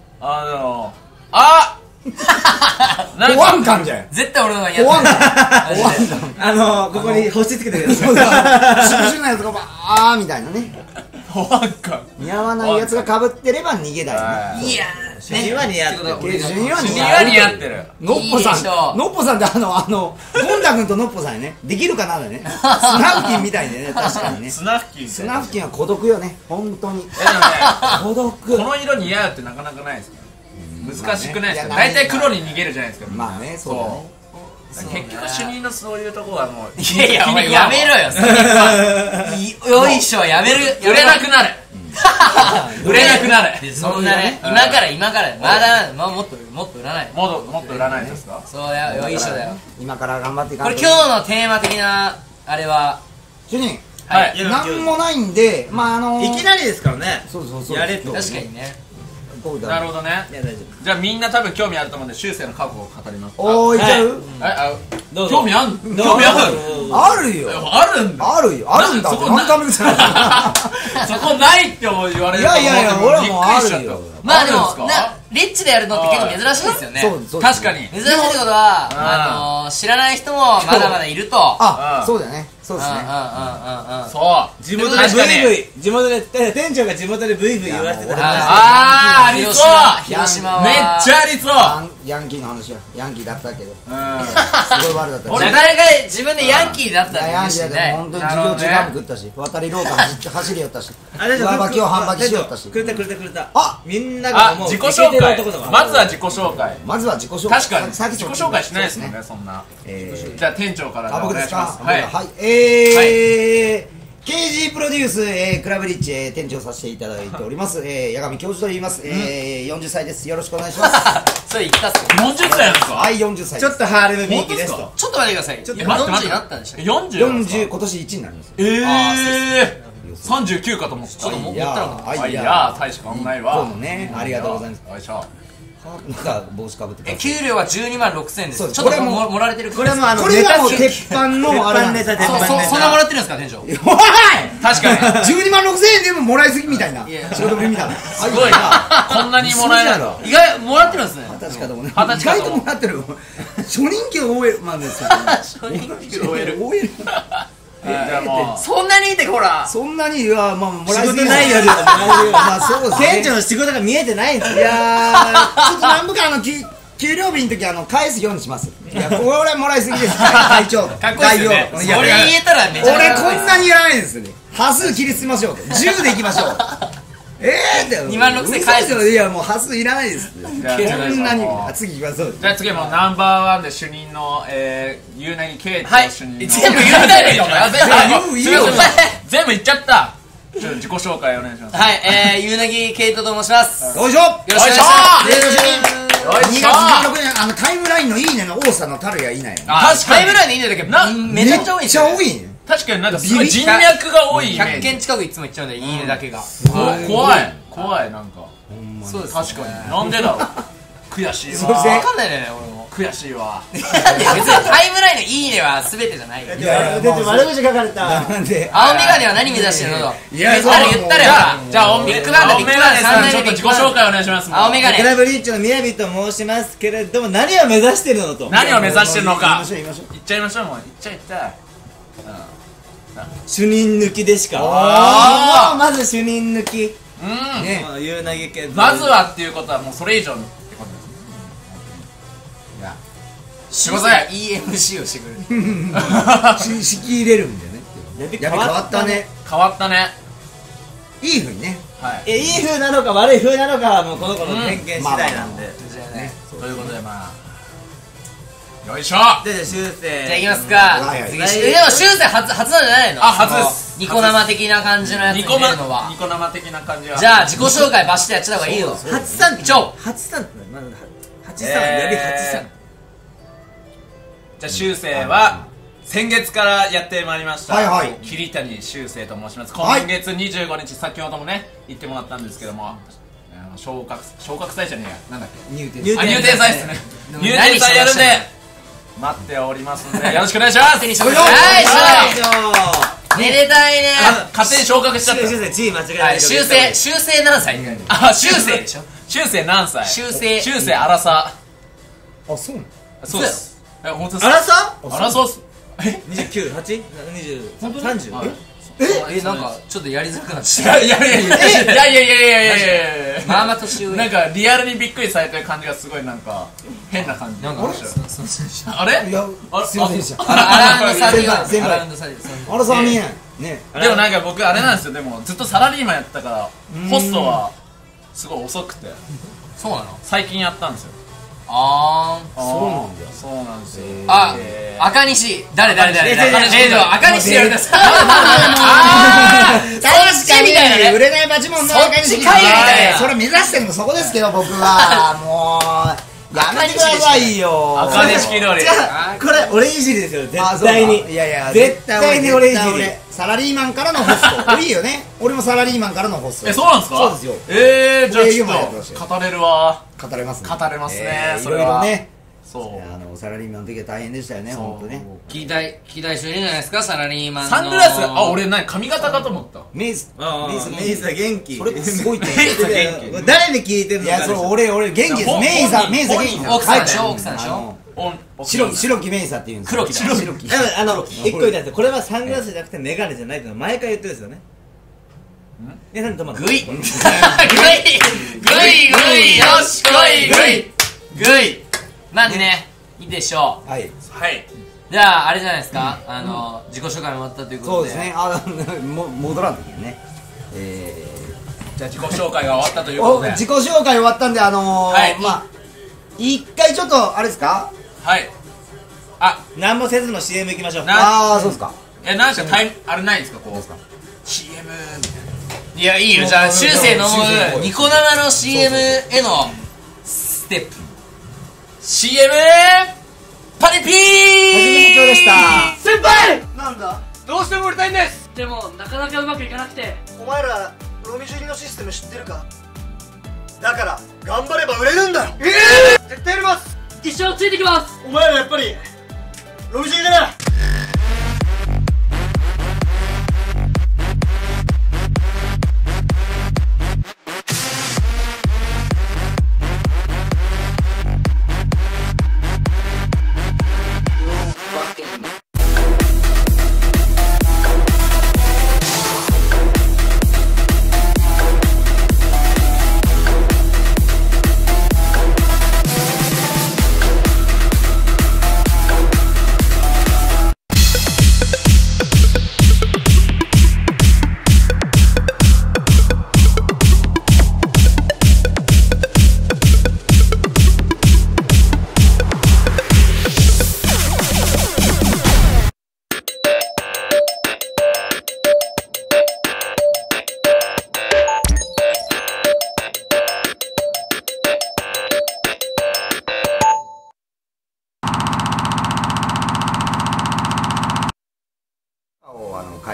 保安官じゃん。
絶対俺のが嫌だ。
保安官。
ここに星つけてください。
シュなやつがバーみたいなね。
保安官。
似合わないやつが被ってれば逃げだよね。
いや
主任は似合ってる。
主任は似合ってる。
のっぽさんってゴンダ君とのっぽさんね、できるかなだね。スナフキンみたいでね、確かにね。
スナフキン
は孤独よね、本当に。孤独。
この色似合うってなかなかないですか？難しくないですか？大体黒に逃げるじゃないですか。
まあね、そうだね。
結局主任のそういうとこはもう
いやいや、お前やめろよ。よいしょ、やめる。
売れなくなる。売れなくなる。
そんなね、今からまだもっと売らない。
もっと売らないですか？
そうや、よいしょだよ。
今から頑張っていかないと。
これ今日のテーマ的なあれは
主任、
はい、
なんもないんで、まあ
いきなりですからね。
そう
やれと。
確かにね。
なるほどね。じゃあみんな多分興味あると思うんで、修正の過去を語ります。
おー、いっちゃう？
興味ある？
あるよ。あるんだ。あるんだ。何回目じゃない。
そこないって言われると思って。
いや、俺もあるよ。
まあでもリッチでやるのって結構珍しいですよね。
確かに。
珍しいってことは知らない人もまだまだいると。
そうだね。そうですね。
そう。
地元でブイブイ、店長が地元でブイブイ言わせてた。
ありそう。
広島は
めっちゃありそう。
ヤンキーの話はヤンキーだったけど、すごい悪だった。
俺誰が自分でヤンキーだったって
ヤンキーだって本当に授業中ガム食ったし、渡り廊下走り寄ったし、上履きを半履きしよったし。
くれた。
あ、
みんなが
自己紹介。まずは自己紹介。確かに自己紹介しないですもんね、そんな。じゃあ店長からお願いします。はい。
KG プロデュース、クラブリッチ、店長させていただいております、八神教授と言います、40歳です。よろしくお願いします。
それ言ったっすか？
40歳なんですか？
はい、40歳。
ちょっとハーレムビーキですと。
ちょっと待ってください。
ちょっと待って。
40になったんでしたっけ
？40、今年1になります。
39かと思ってた。
ちょっと思ったのか。
いや、大した考えは。
どうもね、ありがとうございます。
よいしょ。
なんか帽子かぶって。
給料は12万6000円です。ちょっと盛られてる。
これはもう
これがもう鉄板のあれなんです。
そんなもらってるんですか、店長？
おい！
確かに
12万6000円でももらいすぎみたいな仕事ぶりみたいな。
すごいな。こんなにもらえるの。
意外もらってるんですね。
確かでもね。意外ともらってる。初任給 OL マンですよ。
初任給 OL。そんなにいてほら。
そんなにはまあもらいすぎ
ないよりはもらえるよ。
まあそうですね。
店長の仕事が見えてないんですよ。
いやちょっとなんぼか給料日の時返すようにします。いやこれもらいすぎです。会長。
かっこいいですね。それ言えたらめちゃめちゃ。
俺こんなにいらないですね。 端数切り捨てましょうと10でいきましょうって
2万6000返す。
いやもう端数いらないですこんなに次いきましょう。
じゃあ次もナンバーワンで主任のゆうなぎけいと主任の
全部言うないでよ
全部言っちゃった。ちょっと自己紹介お願いします。
はい、ゆうなぎけいとと申します。
よいしょ。
よろしくお願いします。
2月16日タイムラインのいいねの多さのたるやいない。
確かに
タイムラインのいいねだけめちゃくちゃ多いんですよ。
めっちゃ多いね。
確かになんかすごい人脈が多いイメージ。
100件近くいつも言っちゃうんで、いいねだけが。
怖い怖いなんか。
そうです。
確かに。なんでだろう。悔しいわ。
わかんないね俺も。
悔しいわ。
別にタイムラインのいいねは全てじゃないよ。
いやだって悪口書かれた。
青メガネは何目指してるのと。
いや
言ったらよ。
じゃあビッグバンさんちょっと自己紹介お願いします。
青メガネ。
クラブリッチのみやびと申しますけれども、何を目指してるのと。
何を目指してるのか。
言いましょう
言っちゃいましょうもう。言っちゃい。
主任抜きでしか。まず主任抜き。ゆうなぎ系。
まずはっていうことはもうそれ以上ってことです。
仕事や EMC をしてくれる。
仕切れるんだよね。やべ変わったね。
変わったね。
いい風にね。
いい風なのか悪い風なのかはもうこの子の偏見次第なんで。
ということでまあよいしょ。
じゃあ修正。
じゃあいきますか。でも修正初なんじゃないの？
初です。
ニコ生的な感じのやつに出るのは。
ニコ生的な感じは。
じゃあ自己紹介バシッとやっちゃった方がいいよ。
初さん。
ちょ。
初さんって八さんやり八さん。
じゃあ修正は先月からやってまいりました桐谷修正と申します。今月25日先ほどもね言ってもらったんですけども昇格祭じゃねえやなんだっけ入店祭ですね。入店祭やるんで待っておりますんでよろしくお願いします。
はいめでたいね。
勝手に昇格しちゃった。
修正地位間違えない。
修正何歳？
あ修正でしょ。修正何歳？修正荒さ。
あそうなの？
そうです。本当です。
荒さ？
荒さっす。
29、8、20、30。
なんかちょっとやりづらくなってきた。
いや
まあまあ年上。
なんかリアルにびっくりされてる感じがすごいなんか変な感じ。なんかあれ？
いやすいませんでした。
アラウンドサリーは
あらさ見えないね。
でもなんか僕あれなんですよ。でもずっとサラリーマンやってたからホストはすごい遅くて。
そうなの？
最近やったんですよ。
そう
なんですよ。
赤西誰赤西って言われたさ。
確かに売れないバチモンの赤西。それ目指してるのそこですけど僕はもうやめてくださいよ。
赤西料理。
これ俺いじりですよ絶対に。
いや
絶対に俺いじり。
サラリーマンからのホスト。いいよね。俺もサラリーマンからのホスト。
そうなんですか？
そうですよ。
じゃあちょっと語れるわ。
語れますね。
語れますね。
いろいろね。
そう
サラリーマンの時は大変でしたよね本当ね。
聞きたい人いるんじゃないですかサラリーマンの。
サングラス俺何髪型かと思った。
メイスは元気。
それすごいって
誰に聞いてるの？
いやそれ俺元気です。メイサ元気。
奥さんでしょ奥さんでしょ。
白木メイサっていうんです。
黒木だ。
一個言ったんです。これはサングラスじゃなくてメガネじゃないっての毎回言ってるんですよね。
グイよし来いグイまずねいいでしょう。
はい
じゃああれじゃないですか自己紹介も終わったということで。
そうですね戻らんときね。
じゃあ自己紹介が終わったということで
自己紹介終わったんでまあ一回ちょっとあれですか。
はい
何もせずの CM 行きましょう。
そうですか。
なんかあれないんですかこう CM。
いやいいよ。じゃあ修正の思うニコ生の CM へのステップ CM パリピー。
でした
先輩。
なんだどうしても売りたいんです。
でもなかなかうまくいかなくて。
お前らロミジュリのシステム知ってるか。だから頑張れば売れるんだよ。
絶対やります。一生ついてきます。
お前らやっぱりロミジュリだな。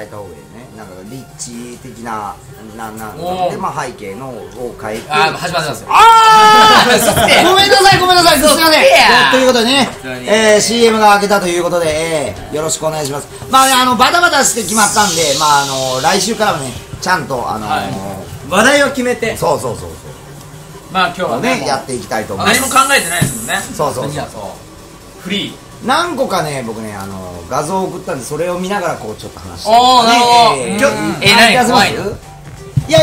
変えた方がいいね。なんかリッチ的ななんで背景のを変えて。
始まってますよ。
ごめんなさいすいません。ということでね、CM が明けたということで、よろしくお願いします。バタバタして決まったんで、来週からはねちゃんと
話題を決めて、
そう
まあ今日はね
やっていきたいと思います。
何も考えてないですもんね。
そう
フリー
何個かね僕ね画像を送ったんで、それを見ながらこうちょっと話して。
おー、なるほど。何怖いの？
いや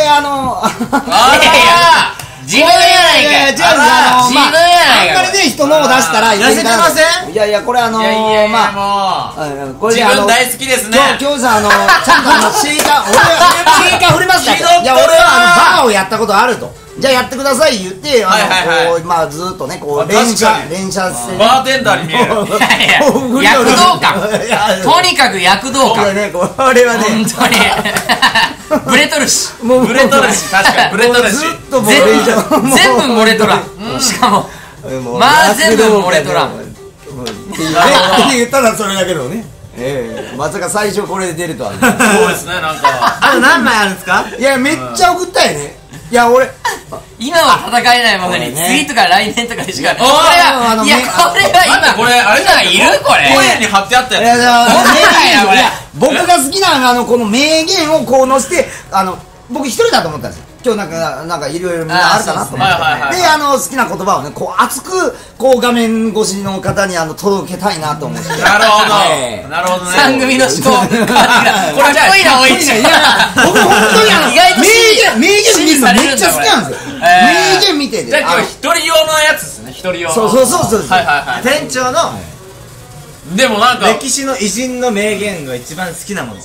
自分やないか。
自分やないか。あんまりね人のを出したら
痩せてません？
いやこれ
もう自分大好きですね。
今日さちゃんとシェイカー振りますか？いや俺はバーをやったことあると。じゃあやってください言ってずーっとねこう連射して
バーテンダーに見える。
躍動感。とにかく躍動感。
これはね
本当にブレとるし。
確かにブレとるし。
ずっともう連射
全部漏れとらん。しかも全部漏れとらんって
言ったらそれだけどね。まさか最初これで出るとは。
そうですね。なんか
あと何枚あるんですか？
いやめっちゃ送ったよね。いや俺
今は戦えないままに次とか来年とかでしか。これは今
これあれじゃない？
いるこれ。
声に貼ってあったやつ。
僕が好きなこの名言をこう載せて僕一人だと思ったんですよ。今日なんかいろいろみんなあるかなと思って、で好きな言葉をねこう熱くこう画面越しの方に届けたいなと思って。
なるほどね。
番組の思考。これかっこいいなおいち。
僕本当に
意外と
名言見るのめっちゃ好きなんですよ。名言見てて。
じゃあ今日一人用のやつですね。一人用の。
そう
店長の
でもなんか
歴史の偉人の名言が一番好きなもの。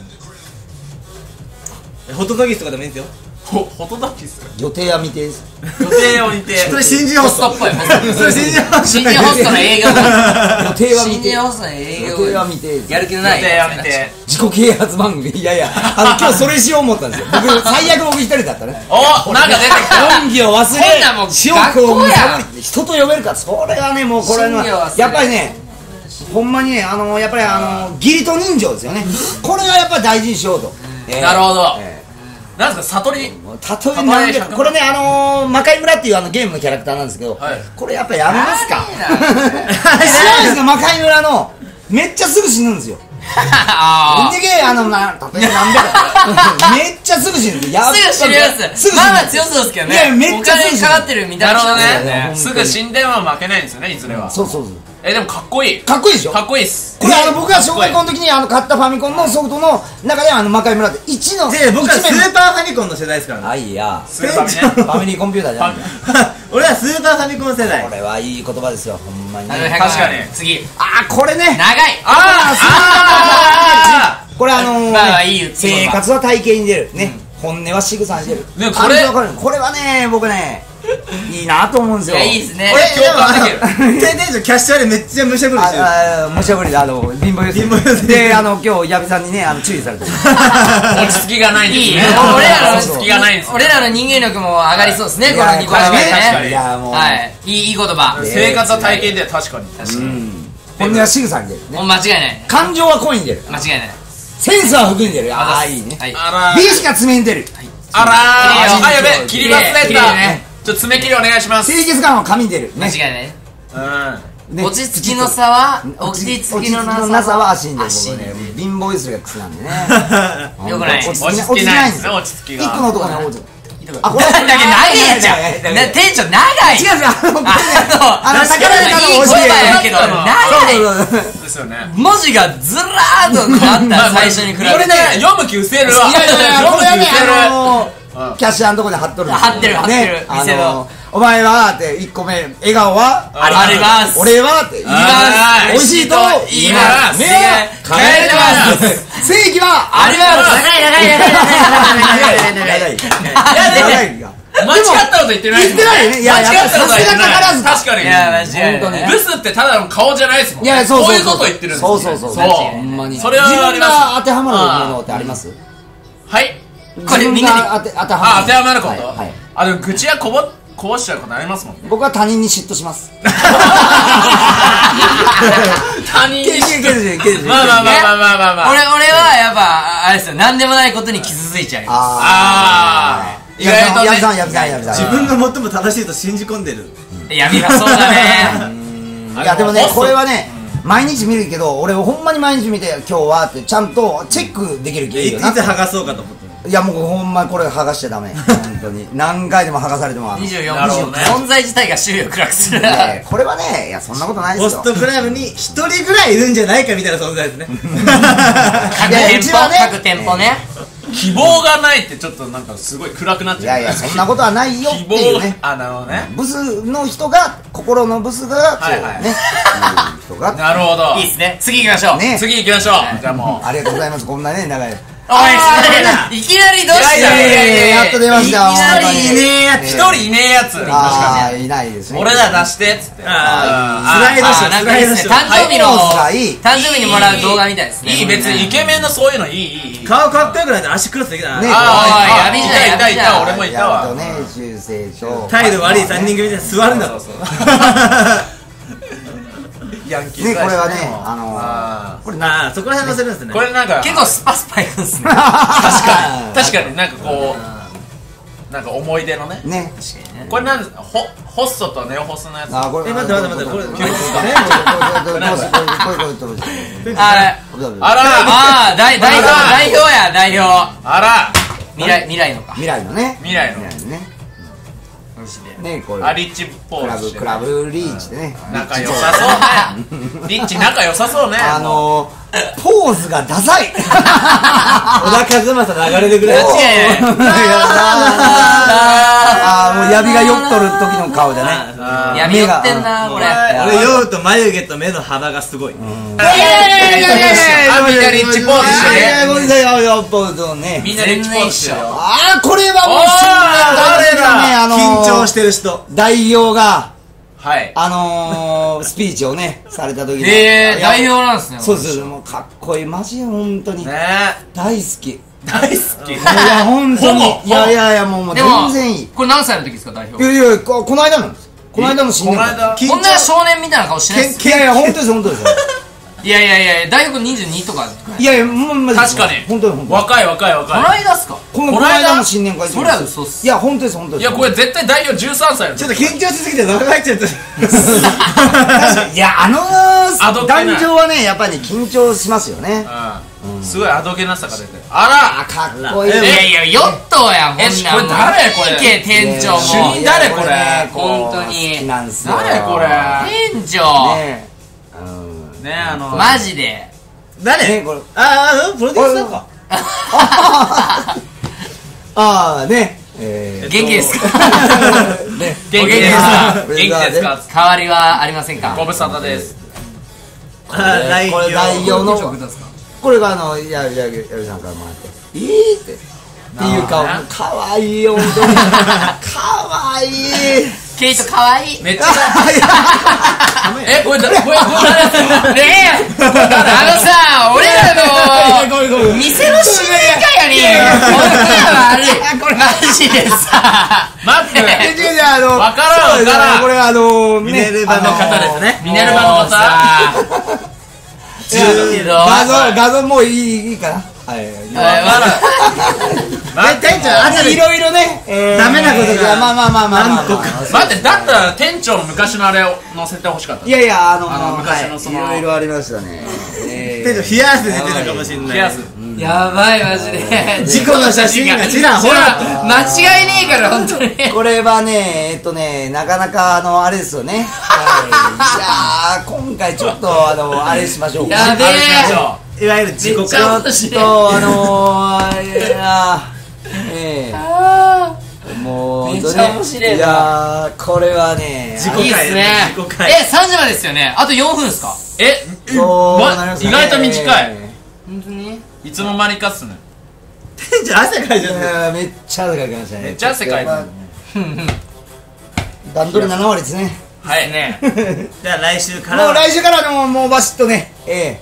ホトトギスとかでもいいんですよ。
ホトトギス。
予定は未定です。
予定を見て。
それ新人ホストっぽい。それ新人ホスト。
新人ホストの営業。
予定は未定。
新人ホストの営業。
予定は未定。
やる気のない。
予定は見て。
自己啓発番組。いや今日それしよう思ったんですよ。僕最悪僕一人だったね。
お、なんか出てきた。
恩義を忘れ、私欲を貪り、人と呼べるか。それはねもうこれはやっぱりね。ほんまにねやっぱり義理と人情ですよね。これがやっぱり大事にしようと。
なるほど。なんですか悟り。
なんでこれね魔界村っていうゲームのキャラクターなんですけど、これやっぱやめますか？知らないですか？魔界村のめっちゃすぐ死ぬんですよ。でけえ例えば何百めっちゃすぐ死ぬんですよ。
すぐ死ぬやつ。まあ強そうですけどね。
いやめっちゃすぐ死ぬ。
お金かかってるみたいな。
なるほどね。すぐ死んでは負けないんですよねいずれは。
そう
でもかっこいい。
かっこいいでしょ。
かっこいいっす。
これ僕が小学校の時に買ったファミコンのソフトの中で魔界村って1の。
僕はスーパーファミコンの世代ですからね。
いや
スーパーね。
ファミリーコンピューターじゃない。
俺はスーパーファミコン世代。
これはいい言葉ですよほんまに。
確かに。
次。
これね。
長い。
これ生活は体型に出るね。本音は仕草に出る。これはね僕ねいいなと思うんですよ。
いいですね。
俺共感できる。店長キャッシュあれめっちゃむしゃぶりしてる。
むしゃぶりで貧乏ゆすりで今日矢部さんにね注意されてる。
落ち着きがないんですね。
俺らの人間力も上がりそうですねこの2個目ね。いい言葉。
生活は体験で確かに。
本音は仕草に出るね。
間違いない。
感情は声に出る。
間違いない。
センスは服に出る。いいね。美意識は爪に出る。
やべ切り忘れた。ちょっと爪切りお願いします。
清潔感は髪に出る。
間違いない。落ち着きの差は落ち着きの
なさは足に出る。僕ね貧乏ゆすりが癖なんでね。
よくない。
落ち着きないんですよ。落ち着きが。
1個のとこに落ちる。
これだけ長いじゃん。店長長い。
違う宝塚の
いい言葉やけど長い
ですよね。
文字がずらーっとあった最初に比べて。
これね読む気失せるわ。
これはねキャッシャーのとこで貼っとるんですよ。
貼ってる店の
お前はって1個目笑顔は
あります。
俺はって言います。美味しいと言います。目は輝いてます。正義はあります。
間違ったこと言ってない。
言ってないよね。いやさすが宝塚。
確かに。ブスってただの顔じゃないですもん。
いやそう
いうこと言ってるんです。
そう。
それは
自分が当てはまるものってあります？
はい。
これみんなに
当てはまること。でも愚痴はこぼしちゃうことありますもんね。
僕は他人に嫉妬します。
他
何
まあまあまあまあまあまあまあ。
俺はやっぱあれですよ、何でもないことに傷ついちゃうよ。
ああ。
意外とね。
自分が最も正しいと信じ込んでる。
闇はそうだね。
いやでもね、これはね、毎日見るけど、俺ほんまに毎日見て今日はってちゃんとチェックできる気がいいよな。
いつ剥がそうかと思って。
いやもうほんまこれ剥がしちゃダメ。本当に何回でも剥がされても
24分存在自体が周囲を暗くする。
これはね、いやそんなことないですよ。
ホストクラブに1人ぐらいいるんじゃないかみたいな存在ですね。
各店舗ね。
希望がないってちょっとなんかすごい暗くなっちゃう。
いやいやそんなことはないよっていうね。
あ、なるほどね。
ブスの人が、心のブスがそうね、いう人が。
なるほど。
いいっすね。次行きましょう。
次行きましょう。じゃあもう
ありがとうございます。こんなね長い。
おい、いきなりどうしたの？
やっと出ましたよ。
一人いねえやつ。一人いねえやつ。確か
にいないですね。
俺ら出してっつって。
スライドショー。
なんかいいですね。誕生日にもらう動画みたいですね。
いい、別にイケメンのそういうのいい。
顔かっこよくないと足クロスできない。
ああ、やびじゃん。
いた、俺もいたわ。
態度悪い3人組で座るんだろ。
ヤンキー
ね、これはね、
これそこら辺乗せるんですね。
これなんか
結構スパいくんすね。
確かになんかこうなんか思い出のね。
ね。
これなんホッソとネオホスのやつ。
待ってこれ
代表。
あら
未来のか。
未来のね。ね、これ
リッチポーズ
クラブリーチでね、
仲良さそうね。リッチ仲良さそうね。
ポーズがダサい。
小田和正流れるぐらい。
もうヤビが酔っとる時の顔じゃね。
ヤビ酔ってんなこれ。
俺酔うと眉毛と目の幅がすごい。
みんなリッチポーズしてね。
みんなリッチポーズね。
みんなリッチポーズしてよ。
これはもう
緊張してる人。
代表が
はい。
スピーチをねされた時に。
代表なんですね。
そうです。もうかっこいい、マジで本当に。
ね。
大好き。
い
や本当に。いやもう全然いい。
これ何歳の時ですか代表？
いやこの間なんです。この間の新年会。
こんな少年みたいな顔してないです。
いや本当です。
いや大学22とか。
いやもう
確かに
本当に
若い。
この間っすか？
この間の新年会。
それは嘘っす。
いや本当です。
いやこれ絶対代表13歳。
ちょっと緊張しすぎて長いっちゃった。
いや壇上はねやっぱり緊張しますよね。
すごいあどけなさが出てる。あら
かっこいい。
いやヨットやん。これ誰これ？店長も。
主任誰これ？
本当に。
好きなんすよ。
誰これ？
店長。
ね
マジで。
誰？これ。プロデューサーか。
ね。
元気ですか？
元気ですか？
変わりはありませんか？
ご無沙汰です。
これ代表のこれがやるさんからもらっていいっていう顔。かわいいよ本当に。かわいい。
ケイトかわいい。
めっちゃこれ誰？ね
えさ俺らの店の主任かよに本当は悪い。これマジでさ
待って
わからん。これ
ミネルヴァの方ですね。
ミネルヴァの方。
画像もういいかな。
店長
いろいろね
ダメなことが
まあ
待って、だったら店長の昔のあれを載せてほしかった。
いや
昔のその
いろいろありましたね。
店長冷や汗出てたかもしれない。
冷やす。
やばいマジで。
事故の写真がちらほら
間違いねえから本当に。
これはねなかなかあれですよね。いや今回ちょっとあれしましょうか。
やべ
え。いわゆる自己
ちょっともう
めっちゃ面白いな。
いやこれはね
自己回
いいっすね。3時までですよね。あと4分ですか？
意外と短い。
本当に？
いつの間にかっすね。
店長汗かいちゃった。
めっちゃ汗かきましたね。
めっちゃ汗かいてる。
段取り7割ですね。
はいね。
じゃあ来週から
もう来週からもうバシッとね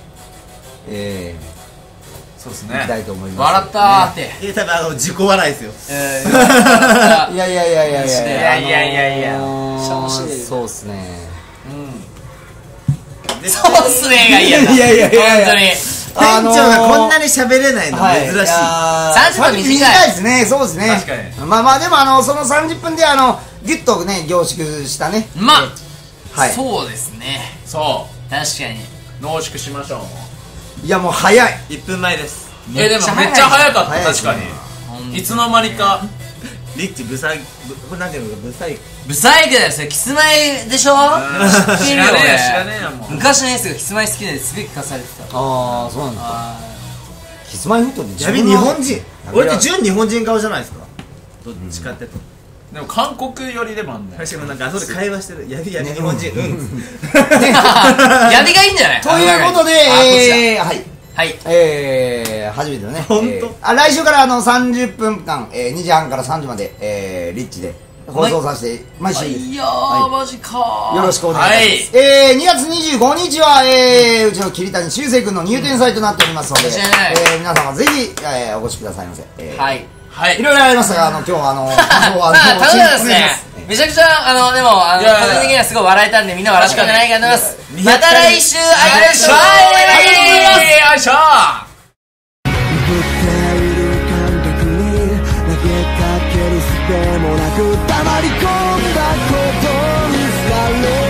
そうですね。
いきたいと思います。
笑ったーって。
多分自己笑いですよ。
いや
そうっすね。
そうっすねが嫌だ。
いやいやいやいや
本当に。
店長がこんなに喋れないの珍しい。
30分短
いですね。そうですね。
確かに。
まあでもその30分でギュッとね凝縮したね。
まあそうですね。
そう
確かに
濃縮しましょ
う。いやもう早い。
1分前です。
でもめっちゃ早かった。確かにいつの間にか。
リッチブサイこれなんていうのブサイ
ブサイクだよそれキスマイでしょ。
知らねえよもう。
昔のやつがキスマイ好きですげえ聞かされてた。
ああそうなんだ。キスマイフットって
やべ日本人。俺って純日本人顔じゃないですか。どっちかってと。
でも韓国寄りでもあんね。
確かになんかあそこで会話してる。やびやび日本人。
やびがいいんじゃない。
ということではい
はい、
初めてのね、
本当、
来週から30分間、2時半から3時まで、リッチで放送させて、毎週、
いやー、マジかー、
よろしくお願いします。2月25日は、うちの桐谷修正君の入店祭となっておりますので、皆様ぜひ、お越しくださいませ。
はい。
はい。いろいろありましたが、今日は
楽しかったですね。めちゃくちゃ、でも、個人的にはすごい笑えたんで、みんな笑ったんじゃないかと思います。また来週会いましょう。
よいしょ。
ぶっている感覚に投げかけるすてもなく溜まり込んだことに疲れ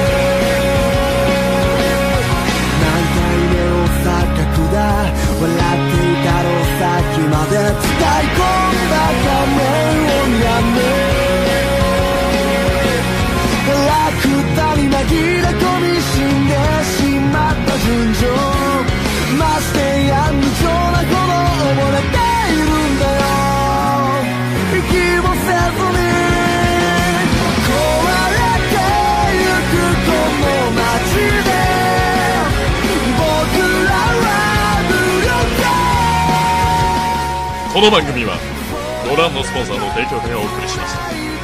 何回目を錯覚だ笑っていたのさっきまで使い込んだ仮面をやめ楽だに紛れ込み死んでしまった純情ましてや無情なほど溺れているんだよ息もせずに壊れてゆくこの街で僕らは無力。
この番組はご覧のスポンサーの提供でお送りしました。